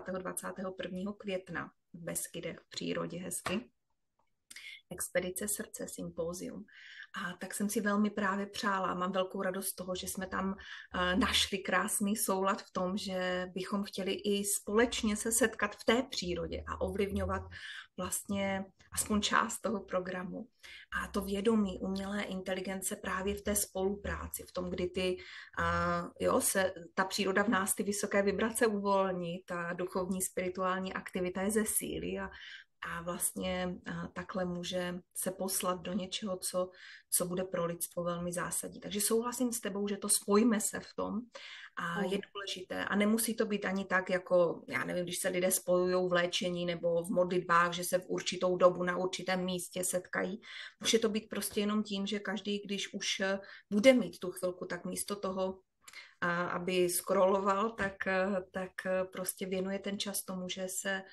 Speaker 2: 21. května v Beskydech, v přírodě hezky, Expedice srdce, sympózium. A tak jsem si velmi právě přála, mám velkou radost z toho, že jsme tam našli krásný soulad v tom, že bychom chtěli i společně se setkat v té přírodě a ovlivňovat vlastně aspoň část toho programu. A to vědomí umělé inteligence právě v té spolupráci, v tom, kdy ta příroda v nás ty vysoké vibrace uvolní, ta duchovní, spirituální aktivita je ze síly a vlastně takhle může se poslat do něčeho, co bude pro lidstvo velmi zásadní. Takže souhlasím s tebou, že to spojíme se v tom a je důležité. A nemusí to být ani tak, jako, já nevím, když se lidé spojují v léčení nebo v modlitbách, že se v určitou dobu na určitém místě setkají. Může to být prostě jenom tím, že každý, když už bude mít tu chvilku, tak místo toho, aby scrolloval, tak prostě věnuje ten čas tomu, že se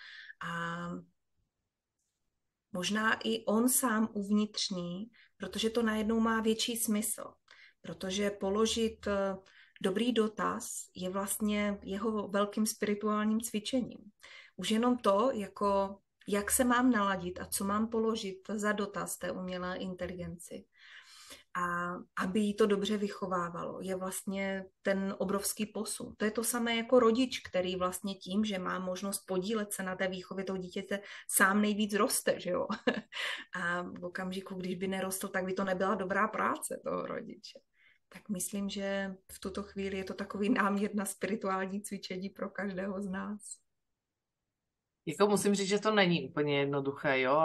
Speaker 2: možná i on sám uvnitřní, protože to najednou má větší smysl. Protože položit dobrý dotaz je vlastně jeho velkým spirituálním cvičením. Už jenom to, jako jak se mám naladit a co mám položit za dotaz té umělé inteligenci. A aby jí to dobře vychovávalo, je vlastně ten obrovský posun. To je to samé jako rodič, který vlastně tím, že má možnost podílet se na té výchově toho dítěte, sám nejvíc roste, že jo? A v okamžiku, když by nerostl, tak by to nebyla dobrá práce toho rodiče. Tak myslím, že v tuto chvíli je to takový námět na spirituální cvičení pro každého z nás.
Speaker 1: Jako musím říct, že to není úplně jednoduché, jo,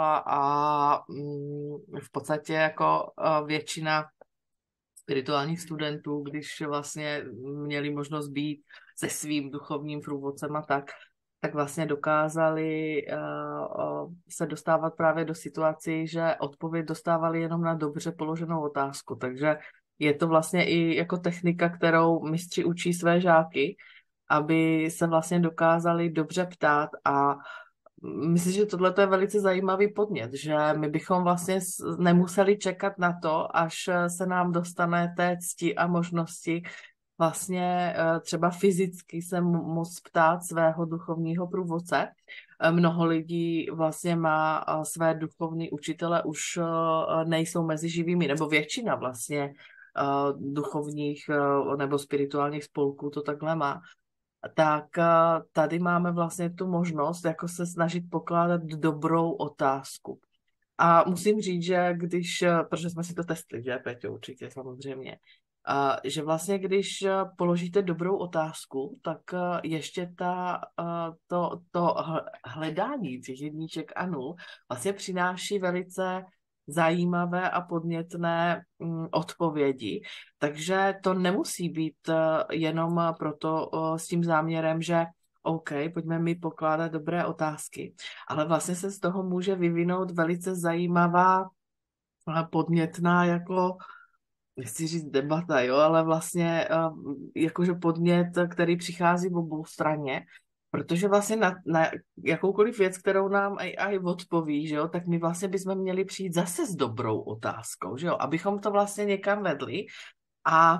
Speaker 1: v podstatě jako většina spirituálních studentů, když vlastně měli možnost být se svým duchovním průvodcem a tak vlastně dokázali se dostávat právě do situací, že odpověď dostávali jenom na dobře položenou otázku, takže je to vlastně i jako technika, kterou mistři učí své žáky, aby se vlastně dokázali dobře ptát a myslím, že tohle je velice zajímavý podnět, že my bychom vlastně nemuseli čekat na to, až se nám dostane té cti a možnosti vlastně třeba fyzicky se moct ptát svého duchovního průvodce. Mnoho lidí vlastně má své duchovní učitele, už nejsou mezi živými, nebo většina vlastně duchovních nebo spirituálních spolků to takhle má. Tak tady máme vlastně tu možnost jako se snažit pokládat dobrou otázku. A musím říct, že protože jsme si to testli, že Peťo, určitě samozřejmě, že vlastně když položíte dobrou otázku, tak ještě to hledání těch jedniček a nul vlastně přináší velice zajímavé a podnětné odpovědi. Takže to nemusí být jenom proto s tím záměrem, že OK, pojďme mi pokládat dobré otázky. Ale vlastně se z toho může vyvinout velice zajímavá podnětná jako nechci říct debata, jo, ale vlastně jakože podnět, který přichází v obou straně Protože vlastně na jakoukoliv věc, kterou nám AI odpoví, že jo, tak my vlastně bychom měli přijít zase s dobrou otázkou, že jo, abychom to vlastně někam vedli a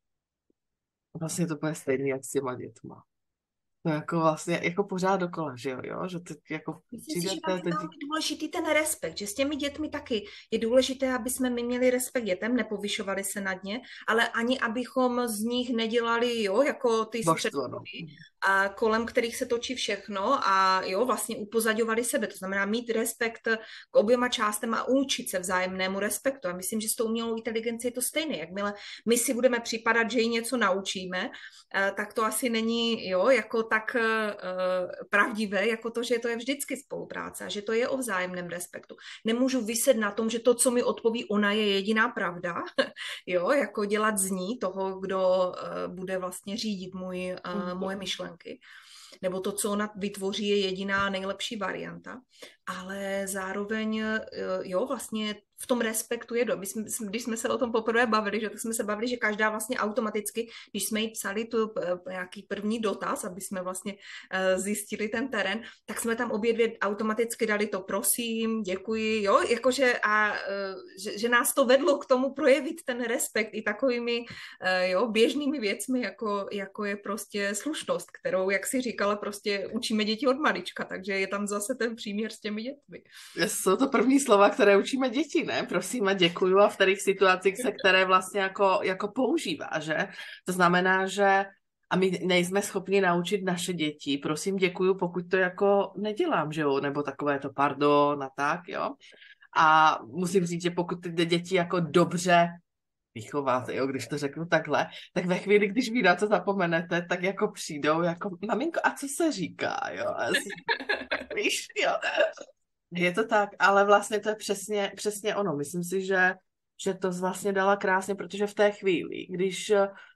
Speaker 1: vlastně to bude stejný jak s těma dětma. To jako vlastně, jako pořád dokola, že jo, že teď jako
Speaker 2: Myslím si, že tam
Speaker 1: přijdete
Speaker 2: je
Speaker 1: teď...
Speaker 2: velmi důležitý ten respekt, že s těmi dětmi taky je důležité, aby jsme my měli respekt dětem, nepovyšovali se nad ně, ale ani abychom z nich nedělali, jo, jako ty
Speaker 1: Božstvo, no.
Speaker 2: středovody, a kolem kterých se točí všechno a jo, vlastně upozaďovali sebe. To znamená mít respekt k oběma částem a učit se vzájemnému respektu. A myslím, že s tou umělou inteligencí je to stejné. Jakmile my si budeme připadat, že ji něco naučíme, tak to asi není, jo, jako tak pravdivé, jako to, že to je vždycky spolupráce a že to je o vzájemném respektu. Nemůžu vyset na tom, že to, co mi odpoví ona, je jediná pravda, jo, jako dělat z ní toho, kdo bude vlastně řídit moje myšlenky, nebo to, co ona vytvoří, je jediná nejlepší varianta, ale zároveň, jo, vlastně v tom respektu je do. Když jsme se o tom poprvé bavili, že tak jsme se bavili, že každá vlastně automaticky, když jsme jí psali tu nějaký první dotaz, aby jsme vlastně zjistili ten terén, tak jsme tam obě dvě automaticky dali to prosím, děkuji, jo, jakože a že nás to vedlo k tomu projevit ten respekt i takovými, jo, běžnými věcmi, jako je prostě slušnost, kterou, jak si říkala, prostě učíme děti od malička, takže je tam zase ten příměr s těmi dětmi.
Speaker 1: Jsou to první slova, které učíme děti, ne? Prosím a děkuju a v kterých situacích se které vlastně jako používá, že? To znamená, že a my nejsme schopni naučit naše děti, prosím děkuju, pokud to jako nedělám, že jo? Nebo takové to pardon a tak, jo? A musím říct, že pokud ty děti jako dobře vychováte, jo, když to řeknu takhle, tak ve chvíli, když vy na to zapomenete, tak jako přijdou jako, maminko, a co se říká, jo? Víš, jo? Je to tak, ale vlastně to je přesně ono. Myslím si, že to vlastně dala krásně, protože v té chvíli, když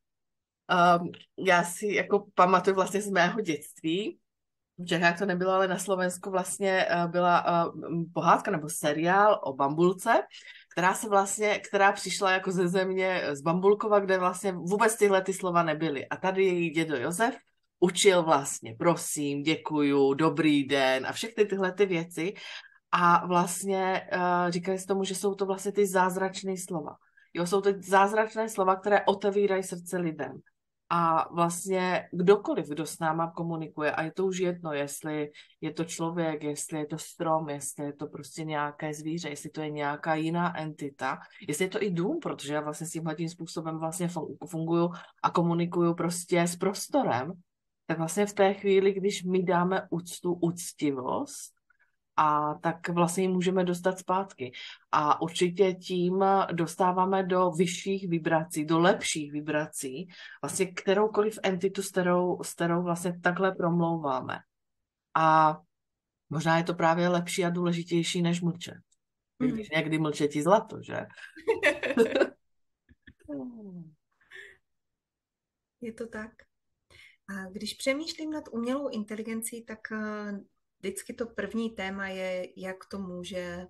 Speaker 1: já si jako pamatuju vlastně z mého dětství, v Čechách to nebylo, ale na Slovensku vlastně byla pohádka nebo seriál o bambulce, která přišla jako ze země z Bambulkova, kde vlastně vůbec tyhle ty slova nebyly. A tady její dědo Josef učil vlastně prosím, děkuju, dobrý den a všechny tyhle ty věci. A vlastně říkali s tomu, že jsou to vlastně ty zázračné slova. Jo, jsou to zázračné slova, které otevírají srdce lidem. A vlastně kdokoliv, kdo s náma komunikuje, a je to už jedno, jestli je to člověk, jestli je to strom, jestli je to prostě nějaké zvíře, jestli to je nějaká jiná entita, jestli je to i dům, protože já vlastně s tímhletím způsobem vlastně funguju a komunikuju prostě s prostorem, tak vlastně v té chvíli, když my dáme úctu, úctivost, a tak vlastně ji můžeme dostat zpátky. A určitě tím dostáváme do vyšších vibrací, do lepších vibrací, vlastně kteroukoliv entitu, s kterou vlastně takhle promlouváme. A možná je to právě lepší a důležitější, než mlčet. Když někdy mlčet je zlato, že?
Speaker 2: Je to tak. A když přemýšlím nad umělou inteligencí, tak vždycky to první téma je, jak to může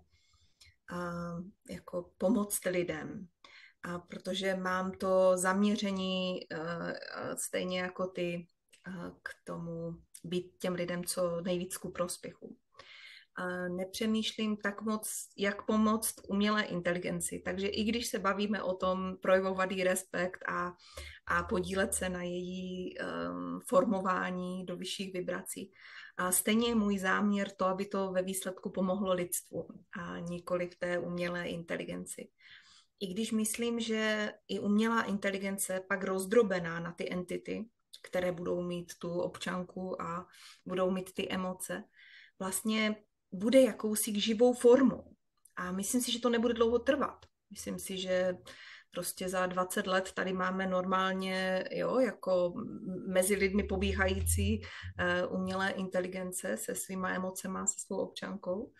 Speaker 2: jako pomoct lidem. A protože mám to zaměření stejně jako ty k tomu být těm lidem co nejvíc ku prospěchu. Nepřemýšlím tak moc, jak pomoct umělé inteligenci. Takže i když se bavíme o tom projevovat jí respekt a podílet se na její formování do vyšších vibrací, a stejně je můj záměr to, aby to ve výsledku pomohlo lidstvu a nikoli v té umělé inteligenci. I když myslím, že i umělá inteligence pak rozdrobená na ty entity, které budou mít tu občanku a budou mít ty emoce, vlastně bude jakousi živou formou. A myslím si, že to nebude dlouho trvat. Myslím si, že prostě za 20 let tady máme normálně, jo, jako mezi lidmi pobíhající umělé inteligence se svýma emocema, se svou občankou.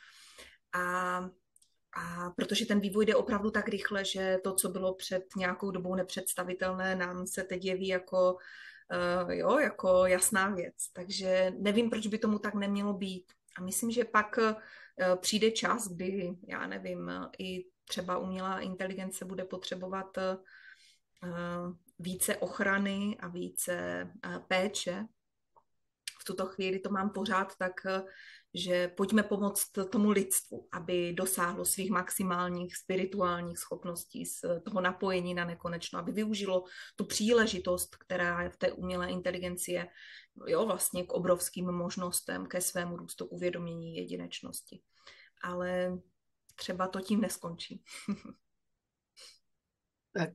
Speaker 2: A protože ten vývoj jde opravdu tak rychle, že to, co bylo před nějakou dobou nepředstavitelné, nám se teď jeví jako, jo, jako jasná věc. Takže nevím, proč by tomu tak nemělo být. A myslím, že pak přijde čas, kdy, já nevím, i třeba umělá inteligence bude potřebovat více ochrany a více péče v tuto chvíli to mám pořád tak, že pojďme pomoct tomu lidstvu, aby dosáhlo svých maximálních spirituálních schopností, z toho napojení na nekonečno, aby využilo tu příležitost, která je v té umělé inteligenci je, jo, vlastně k obrovským možnostem, ke svému růstu, k uvědomění jedinečnosti. Ale třeba to tím neskončí.
Speaker 1: Tak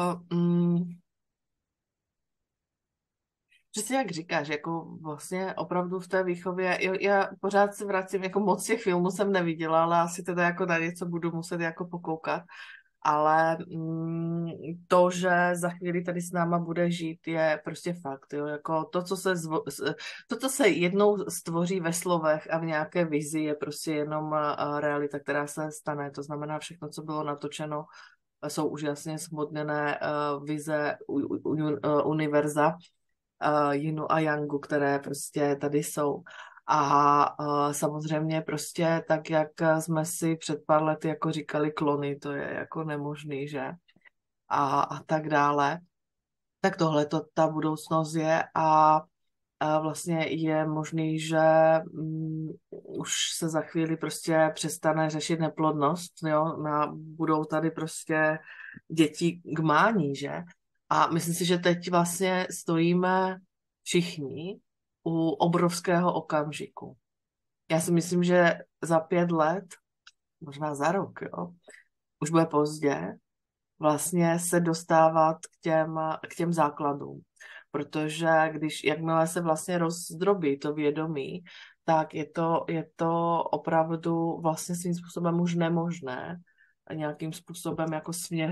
Speaker 1: přesně jak říkáš, jako vlastně opravdu v té výchově, já pořád se vracím, jako moc těch filmů jsem neviděla, ale asi teda jako na něco budu muset jako pokoukat, ale to, že za chvíli tady s náma bude žít, je prostě fakt, jo, jako to, co se jednou stvoří ve slovech a v nějaké vizi, je prostě jenom realita, která se stane, to znamená všechno, co bylo natočeno, jsou už jasně smutněné vize univerza, Yinu a Yangu, které prostě tady jsou. A samozřejmě prostě tak, jak jsme si před pár lety jako říkali klony, to je jako nemožný, že? A tak dále. Tak tohle to ta budoucnost je a vlastně je možný, že už se za chvíli prostě přestane řešit neplodnost, jo? Budou tady prostě děti k mání, že? A myslím si, že teď vlastně stojíme všichni u obrovského okamžiku. Já si myslím, že za 5 let, možná za rok, jo, už bude pozdě vlastně se dostávat k těm základům. Protože jakmile se vlastně rozdrobí to vědomí, tak je to opravdu vlastně svým způsobem už nemožné nějakým způsobem jako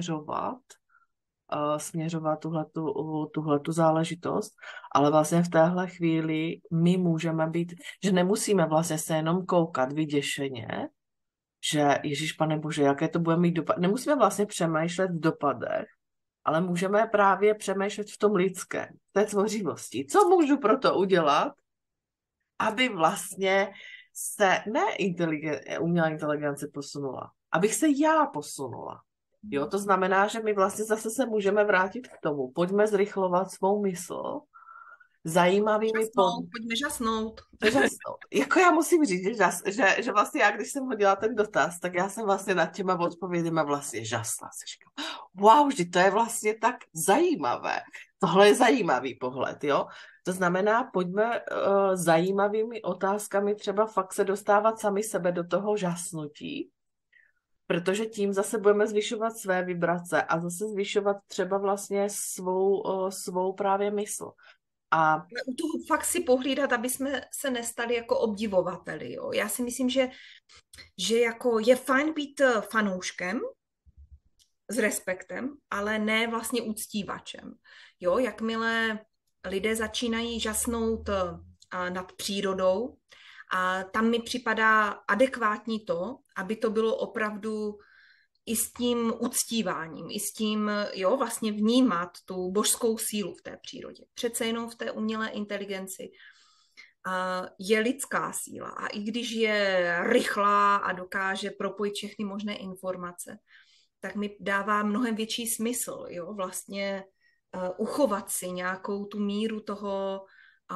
Speaker 1: směřovat tuhletu záležitost, ale vlastně v téhle chvíli my můžeme být, že nemusíme vlastně se jenom koukat vyděšeně, že Ježíš Pane Bože, jaké to bude mít dopad. Nemusíme vlastně přemýšlet v dopadech, ale můžeme právě přemýšlet v tom lidském, v té tvořivosti. Co můžu pro to udělat, aby vlastně se umělá inteligence posunula, abych se já posunula. Jo, to znamená, že my vlastně zase se můžeme vrátit k tomu. Pojďme zrychlovat svou mysl zajímavými
Speaker 2: Pojďme žasnout.
Speaker 1: Jako já musím říct, že vlastně já, když jsem hodila ten dotaz, tak já jsem vlastně nad těma odpověděma vlastně žasla. Říkám, wow, že to je vlastně tak zajímavé. Tohle je zajímavý pohled, jo. To znamená, pojďme zajímavými otázkami třeba fakt se dostávat sami sebe do toho žasnutí, protože tím zase budeme zvyšovat své vibrace a zase zvyšovat třeba vlastně svou právě mysl. A
Speaker 2: u toho fakt si pohlídat, aby jsme se nestali jako obdivovateli. Jo. Já si myslím, že jako je fajn být fanouškem s respektem, ale ne vlastně uctívačem. Jo, jakmile lidé začínají žasnout nad přírodou, a tam mi připadá adekvátní to, aby to bylo opravdu i s tím uctíváním, i s tím, jo, vlastně vnímat tu božskou sílu v té přírodě. Přece jenom v té umělé inteligenci je lidská síla a i když je rychlá a dokáže propojit všechny možné informace, tak mi dává mnohem větší smysl, jo, vlastně uchovat si nějakou tu míru toho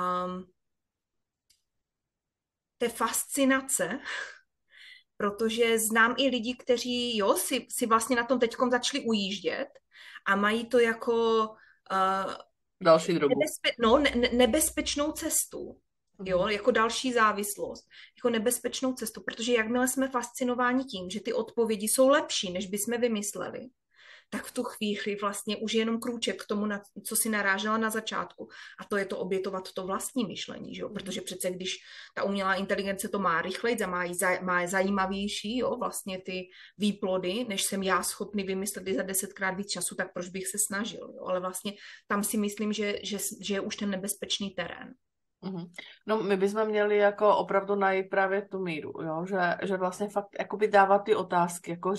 Speaker 2: té fascinace, protože znám i lidi, kteří si vlastně na tom teďkom začali ujíždět a mají to jako
Speaker 1: další drogu.
Speaker 2: Nebezpečnou cestu, jo, jako další závislost, jako nebezpečnou cestu, protože jakmile jsme fascinováni tím, že ty odpovědi jsou lepší, než bychom vymysleli, tak v tu chvíli vlastně už je jenom krůček k tomu, na co si narážela na začátku. A to je to obětovat to vlastní myšlení, že jo? Protože přece když ta umělá inteligence to má rychleji a má zajímavější, jo, vlastně ty výplody, než jsem já schopný vymyslet za 10krát víc času, tak proč bych se snažil, jo? Ale vlastně tam si myslím, že je už ten nebezpečný terén.
Speaker 1: No, my bychom měli jako opravdu najít právě tu míru, jo? Že vlastně fakt jakoby dávat ty otázky, jako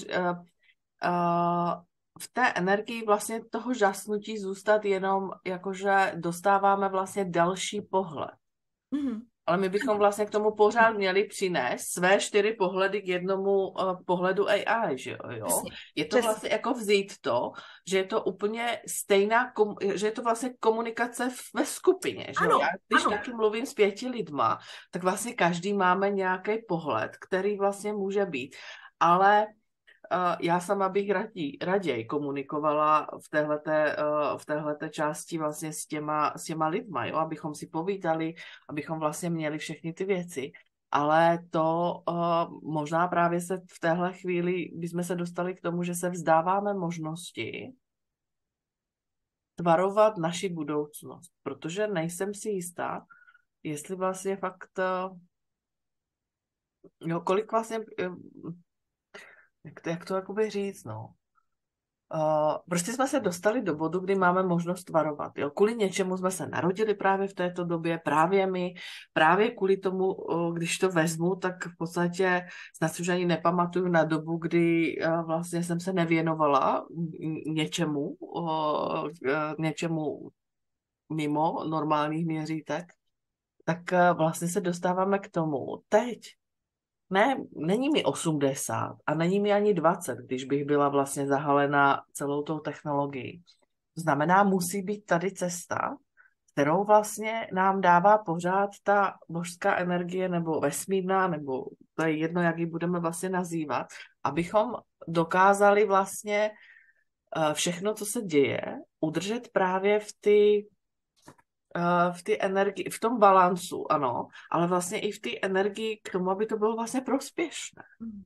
Speaker 1: v té energii vlastně toho žasnutí zůstat jenom, jakože dostáváme vlastně další pohled. Ale my bychom vlastně k tomu pořád měli přinést své 4 pohledy k jednomu pohledu AI, že jo?
Speaker 2: Přesně,
Speaker 1: Je to
Speaker 2: přesně.
Speaker 1: vlastně jako vzít to, že je to úplně stejná, že je to vlastně komunikace ve skupině, že jo?
Speaker 2: Ano,
Speaker 1: Já když
Speaker 2: ano.
Speaker 1: taky mluvím s 5 lidma, tak vlastně každý máme nějaký pohled, který vlastně může být. Ale já sama bych raději komunikovala v téhleté části vlastně s těma lidma, jo? Abychom si povídali, abychom vlastně měli všechny ty věci. Ale to možná právě se v téhle chvíli bychom se dostali k tomu, že se vzdáváme možnosti tvarovat naši budoucnost, protože nejsem si jistá, jestli vlastně fakt, kolik vlastně, jak to jakoby říct, no. Prostě jsme se dostali do bodu, kdy máme možnost tvarovat. Jo? Kvůli něčemu jsme se narodili právě v této době, právě my, právě kvůli tomu, když to vezmu, tak v podstatě snad si už ani nepamatuju na dobu, kdy vlastně jsem se nevěnovala něčemu mimo normálních měřítek, tak vlastně se dostáváme k tomu. Teď ne, není mi 80 a není mi ani 20, když bych byla vlastně zahalena celou tou technologií. To znamená, musí být tady cesta, kterou vlastně nám dává pořád ta božská energie nebo vesmírná, nebo to je jedno, jak ji budeme vlastně nazývat, abychom dokázali vlastně všechno, co se děje, udržet právě v té energii, v tom balancu, ano, ale vlastně i v té energii k tomu, aby to bylo vlastně prospěšné.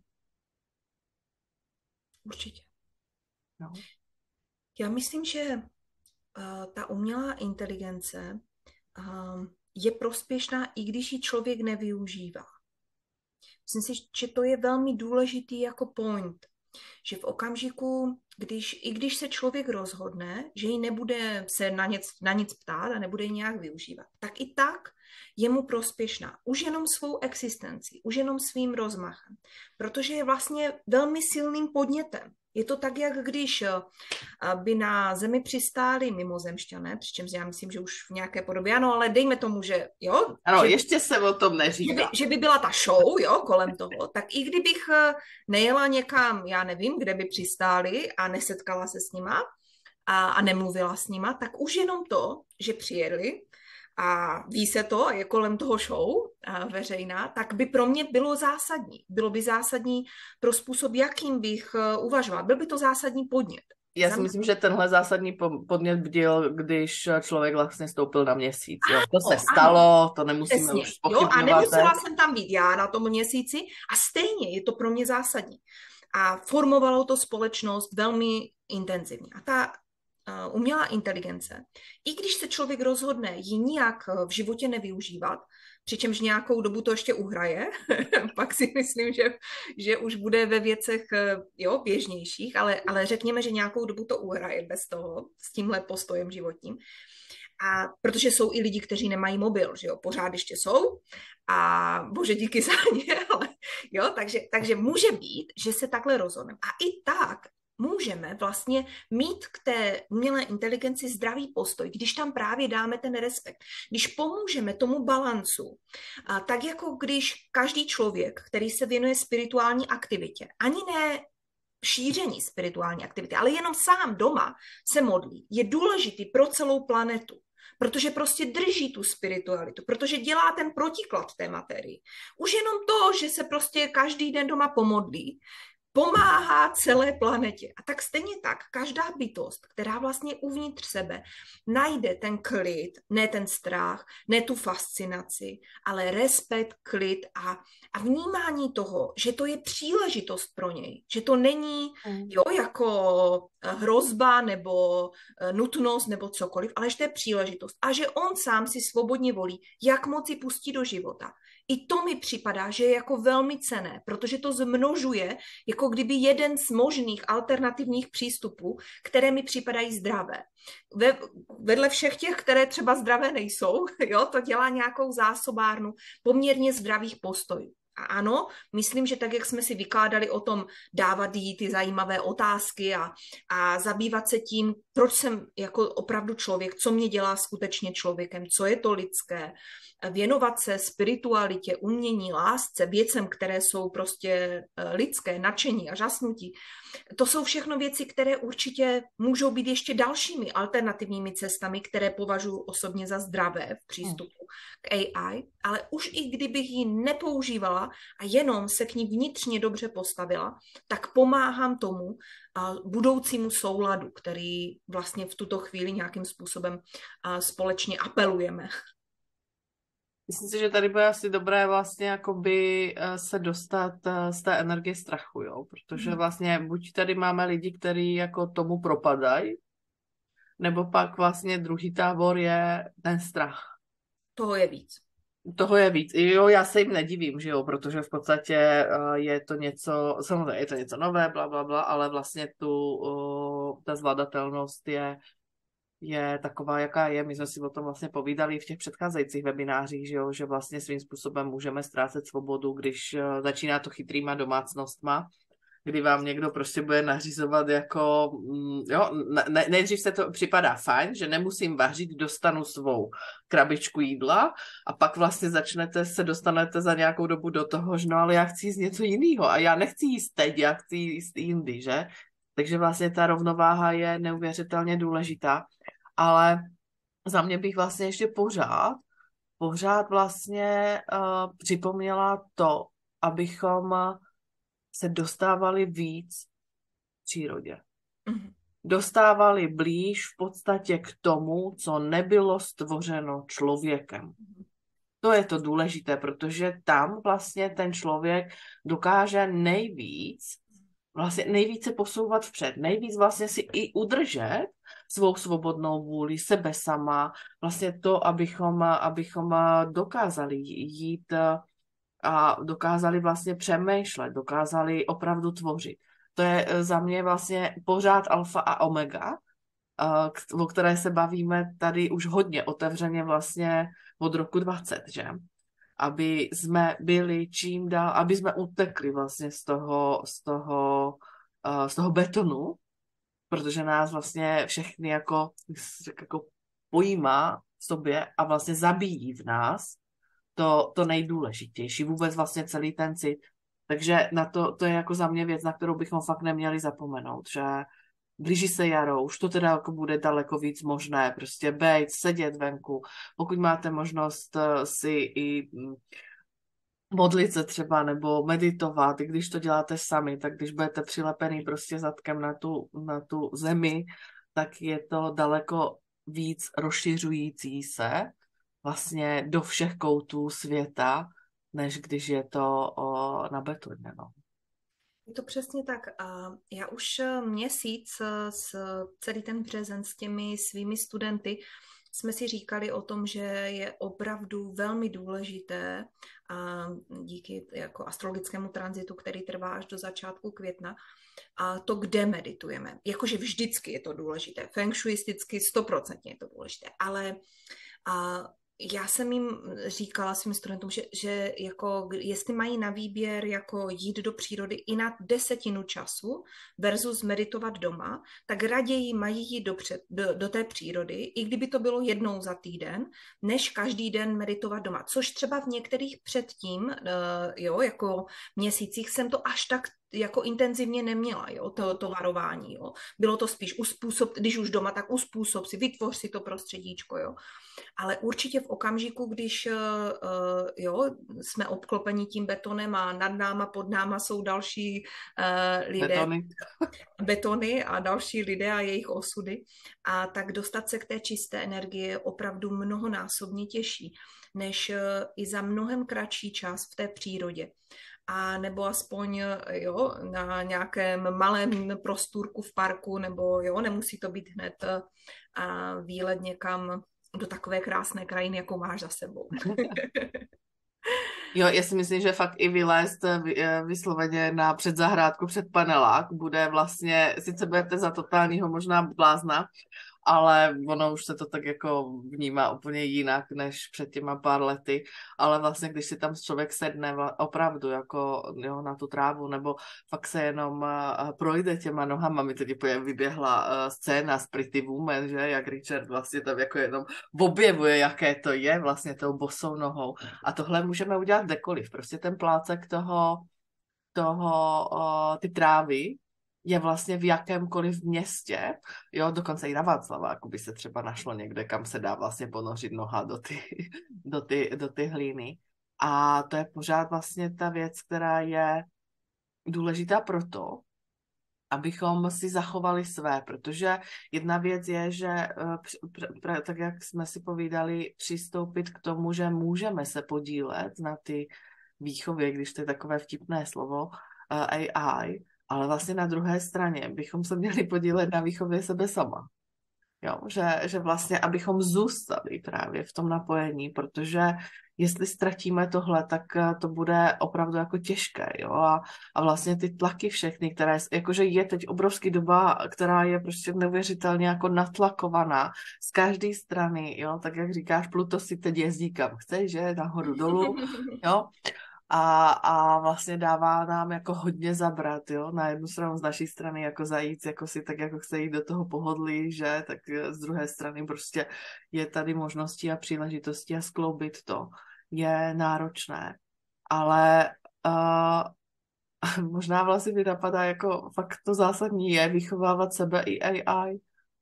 Speaker 2: Určitě.
Speaker 1: No.
Speaker 2: Já myslím, že ta umělá inteligence je prospěšná, i když ji člověk nevyužívá. Myslím si, že to je velmi důležitý jako point, že v okamžiku, když se člověk rozhodne, že ji nebude se na nic ptát a nebude ji nějak využívat, tak i tak je mu prospěšná. Už jenom svou existenci, už jenom svým rozmachem, protože je vlastně velmi silným podnětem. Je to tak, jak když by na Zemi přistáli mimozemšťané, přičemž já myslím, že už v nějaké podobě, ano, ale dejme tomu, že jo.
Speaker 1: Ano, ještě se o tom neříká.
Speaker 2: Že by byla ta show, jo, kolem toho, tak i kdybych nejela někam, já nevím, kde by přistáli a nesetkala se s nima a nemluvila s nima, tak už jenom to, že přijeli a ví se to a je kolem toho show veřejná, tak by pro mě bylo zásadní. Bylo by zásadní pro způsob, jakým bych uvažovala. Byl by to zásadní podnět.
Speaker 1: Já si myslím, že tenhle zásadní podnět byl, když člověk vlastně stoupil na měsíc. Jo. To se stalo, to nemusíme
Speaker 2: přesně,
Speaker 1: už pochybňovat.
Speaker 2: A nemusela jsem tam být já na tom měsíci a stejně je to pro mě zásadní. A formovalo to společnost velmi intenzivně. A ta umělá inteligence, i když se člověk rozhodne ji nijak v životě nevyužívat, přičemž nějakou dobu to ještě uhraje, pak si myslím, že už bude ve věcech běžnějších, ale řekněme, že nějakou dobu to uhraje bez toho, s tímhle postojem životním. A protože jsou i lidi, kteří nemají mobil, že jo, pořád ještě jsou a bože díky za ně, ale jo, takže může být, že se takhle rozhodneme. A i tak můžeme vlastně mít k té umělé inteligenci zdravý postoj, když tam právě dáme ten respekt, když pomůžeme tomu balancu, tak jako když každý člověk, který se věnuje spirituální aktivitě, ani ne šíření spirituální aktivity, ale jenom sám doma se modlí, je důležitý pro celou planetu, protože prostě drží tu spiritualitu, protože dělá ten protiklad té materii. Už jenom to, že se prostě každý den doma pomodlí, pomáhá celé planetě. A tak stejně tak, každá bytost, která vlastně uvnitř sebe najde ten klid, ne ten strach, ne tu fascinaci, ale respekt, klid a vnímání toho, že to je příležitost pro něj, že to není jako hrozba nebo nutnost nebo cokoliv, ale že to je příležitost a že on sám si svobodně volí, jak moci pustit do života. I to mi připadá, že je jako velmi cenné, protože to zmnožuje jako kdyby jeden z možných alternativních přístupů, které mi připadají zdravé. Vedle všech těch, které třeba zdravé nejsou, jo, to dělá nějakou zásobárnu poměrně zdravých postojů. A ano, myslím, že tak, jak jsme si vykládali o tom dávat jí ty zajímavé otázky a zabývat se tím, proč jsem jako opravdu člověk, co mě dělá skutečně člověkem, co je to lidské, věnovat se spiritualitě, umění, lásce, věcem, které jsou prostě lidské, nadšení a žasnutí. To jsou všechno věci, které určitě můžou být ještě dalšími alternativními cestami, které považuji osobně za zdravé v přístupu k AI, ale už i kdybych ji nepoužívala a jenom se k ní vnitřně dobře postavila, tak pomáhám tomu budoucímu souladu, který vlastně v tuto chvíli nějakým způsobem společně apelujeme.
Speaker 1: Myslím si, že tady bude asi dobré vlastně jakoby se dostat z té energie strachu, jo? Protože vlastně buď tady máme lidi, kteří jako tomu propadají, nebo pak vlastně druhý tábor je ten strach.
Speaker 2: Toho je víc.
Speaker 1: Toho je víc. Jo, já se jim nedivím, že jo, protože v podstatě je to něco, samozřejmě je to něco nové, bla, bla, bla, ale vlastně ta zvladatelnost je taková, jaká je. My jsme si o tom vlastně povídali v těch předcházejících webinářích, že jo, že vlastně svým způsobem můžeme ztrácet svobodu, když začíná to chytrýma domácnostma, kdy vám někdo prostě bude nařizovat jako, jo, nejdřív se to připadá fajn, že nemusím vařit, dostanu svou krabičku jídla a pak vlastně se dostanete za nějakou dobu do toho, že no ale já chci jíst něco jiného a já nechci jíst teď, já chci jíst jindy, že? Takže vlastně ta rovnováha je neuvěřitelně důležitá, ale za mě bych vlastně ještě pořád vlastně připomněla to, abychom se dostávali víc v přírodě. Dostávali blíž v podstatě k tomu, co nebylo stvořeno člověkem. To je to důležité, protože tam vlastně ten člověk dokáže nejvíce posouvat vpřed, nejvíc vlastně si i udržet svou svobodnou vůli, sebe sama, vlastně to, abychom dokázali jít a dokázali vlastně přemýšlet, dokázali opravdu tvořit. To je za mě vlastně pořád alfa a omega, o které se bavíme tady už hodně otevřeně vlastně od roku 20, že? Aby jsme byli čím dál, aby jsme utekli vlastně z toho betonu, protože nás vlastně všechny jako pojímá v sobě a vlastně zabíjí v nás to nejdůležitější, vůbec vlastně celý ten cit. Takže na to je jako za mě věc, na kterou bychom fakt neměli zapomenout, že blíží se jaro, už to teda jako bude daleko víc možné, prostě bejt, sedět venku, pokud máte možnost si i modlit se třeba nebo meditovat, i když to děláte sami, tak když budete přilepený prostě zadkem na tu zemi, tak je to daleko víc rozšiřující se vlastně do všech koutů světa, než když je to na betoně. No.
Speaker 2: Je to přesně tak. Já už měsíc, celý ten březen s těmi svými studenty, jsme si říkali o tom, že je opravdu velmi důležité díky jako astrologickému tranzitu, který trvá až do začátku května, a to, kde meditujeme. Jakože vždycky je to důležité. Feng shuisticky 100% je to důležité. Ale já jsem jim říkala svým studentům, že jako jestli mají na výběr jako jít do přírody i na 10 času versus meditovat doma, tak raději mají jít do té přírody, i kdyby to bylo jednou za týden, než každý den meditovat doma. Což třeba v některých předtím, jako měsících jsem to až tak jako intenzivně neměla, jo, to varování, jo. Bylo to spíš uspůsob, když už doma, tak uspůsob si, vytvoř si to prostředíčko, jo. Ale určitě v okamžiku, když jsme obklopeni tím betonem a nad náma, pod náma jsou další lidé, betony a další lidé a jejich osudy, a tak dostat se k té čisté energie je opravdu mnohonásobně těžší, než i za mnohem kratší čas v té přírodě. A nebo aspoň na nějakém malém prostůrku v parku, nebo nemusí to být hned výlet někam do takové krásné krajiny, jakou máš za sebou.
Speaker 1: Jo, já si myslím, že fakt i vylézt vysloveně na předzahrádku, před panelák bude vlastně, sice budete za totálního možná blázna, ale ono už se to tak jako vnímá úplně jinak, než před těma pár lety, ale vlastně, když si tam člověk sedne opravdu jako jo, na tu trávu, nebo fakt se jenom projde těma nohama, mi teď vyběhla scéna z Pretty Woman, že, jak Richard vlastně tam jako jenom objevuje, jaké to je vlastně tou bosou nohou. A tohle můžeme udělat kdekoliv, prostě ten plácek ty trávy je vlastně v jakémkoliv městě, jo, dokonce i na Václaváku by se třeba našlo někde, kam se dá vlastně ponořit noha do ty hlíny. A to je pořád vlastně ta věc, která je důležitá proto, abychom si zachovali své, protože jedna věc je, že tak jak jsme si povídali, přistoupit k tomu, že můžeme se podílet na ty výchově, když to je takové vtipné slovo, AI, ale vlastně na druhé straně bychom se měli podílet na výchově sebe sama. Jo, že vlastně, abychom zůstali právě v tom napojení, protože jestli ztratíme tohle, tak to bude opravdu jako těžké, jo, a vlastně ty tlaky všechny, které, jakože je teď obrovský doba, která je prostě neuvěřitelně jako natlakovaná z každé strany, jo, tak jak říkáš, Pluto si teď jezdí kam chce, že, nahoru dolů, jo, a vlastně dává nám jako hodně zabrat, jo, na jednu stranu z naší strany jako zajít, jako si tak jako chce jít do toho pohodlí, že, tak z druhé strany prostě je tady možnosti a příležitosti a skloubit to je náročné, ale možná vlastně mi napadá jako fakt to zásadní je vychovávat sebe i AI.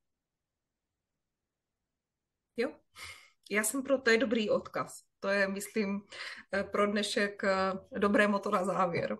Speaker 2: Jo, já jsem to je dobrý odkaz. To je, myslím, pro dnešek dobré moto na závěr.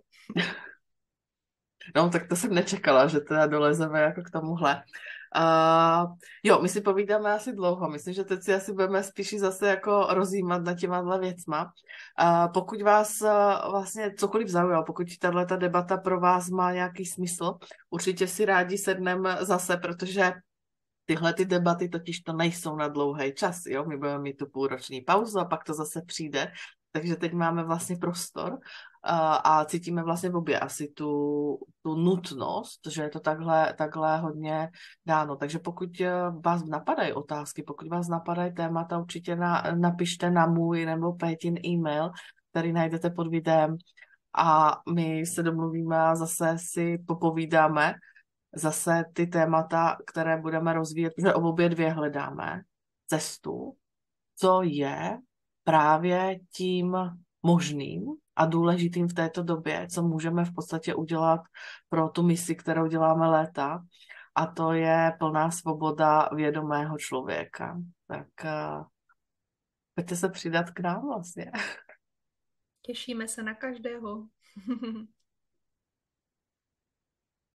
Speaker 1: No, tak to jsem nečekala, že teda dolezeme jako k tomuhle. Jo, my si povídáme asi dlouho. Myslím, že teď si asi budeme spíš zase jako rozjímat na těma věcma. Pokud vás vlastně cokoliv zaujalo, pokud tato debata pro vás má nějaký smysl, určitě si rádi sedneme zase, protože tyhle ty debaty totiž to nejsou na dlouhý čas, jo? My budeme mít tu půlroční pauzu a pak to zase přijde, takže teď máme vlastně prostor a cítíme vlastně v obě asi tu nutnost, že je to takhle hodně dáno. Takže pokud vás napadají otázky, pokud vás napadají témata, určitě napište na můj nebo Pétin e-mail, který najdete pod videem a my se domluvíme a zase si popovídáme zase ty témata, které budeme rozvíjet, protože obě dvě hledáme cestu, co je právě tím možným a důležitým v této době, co můžeme v podstatě udělat pro tu misi, kterou děláme léta, a to je plná svoboda vědomého člověka. Tak pojďte se přidat k nám vlastně.
Speaker 2: Těšíme se na každého.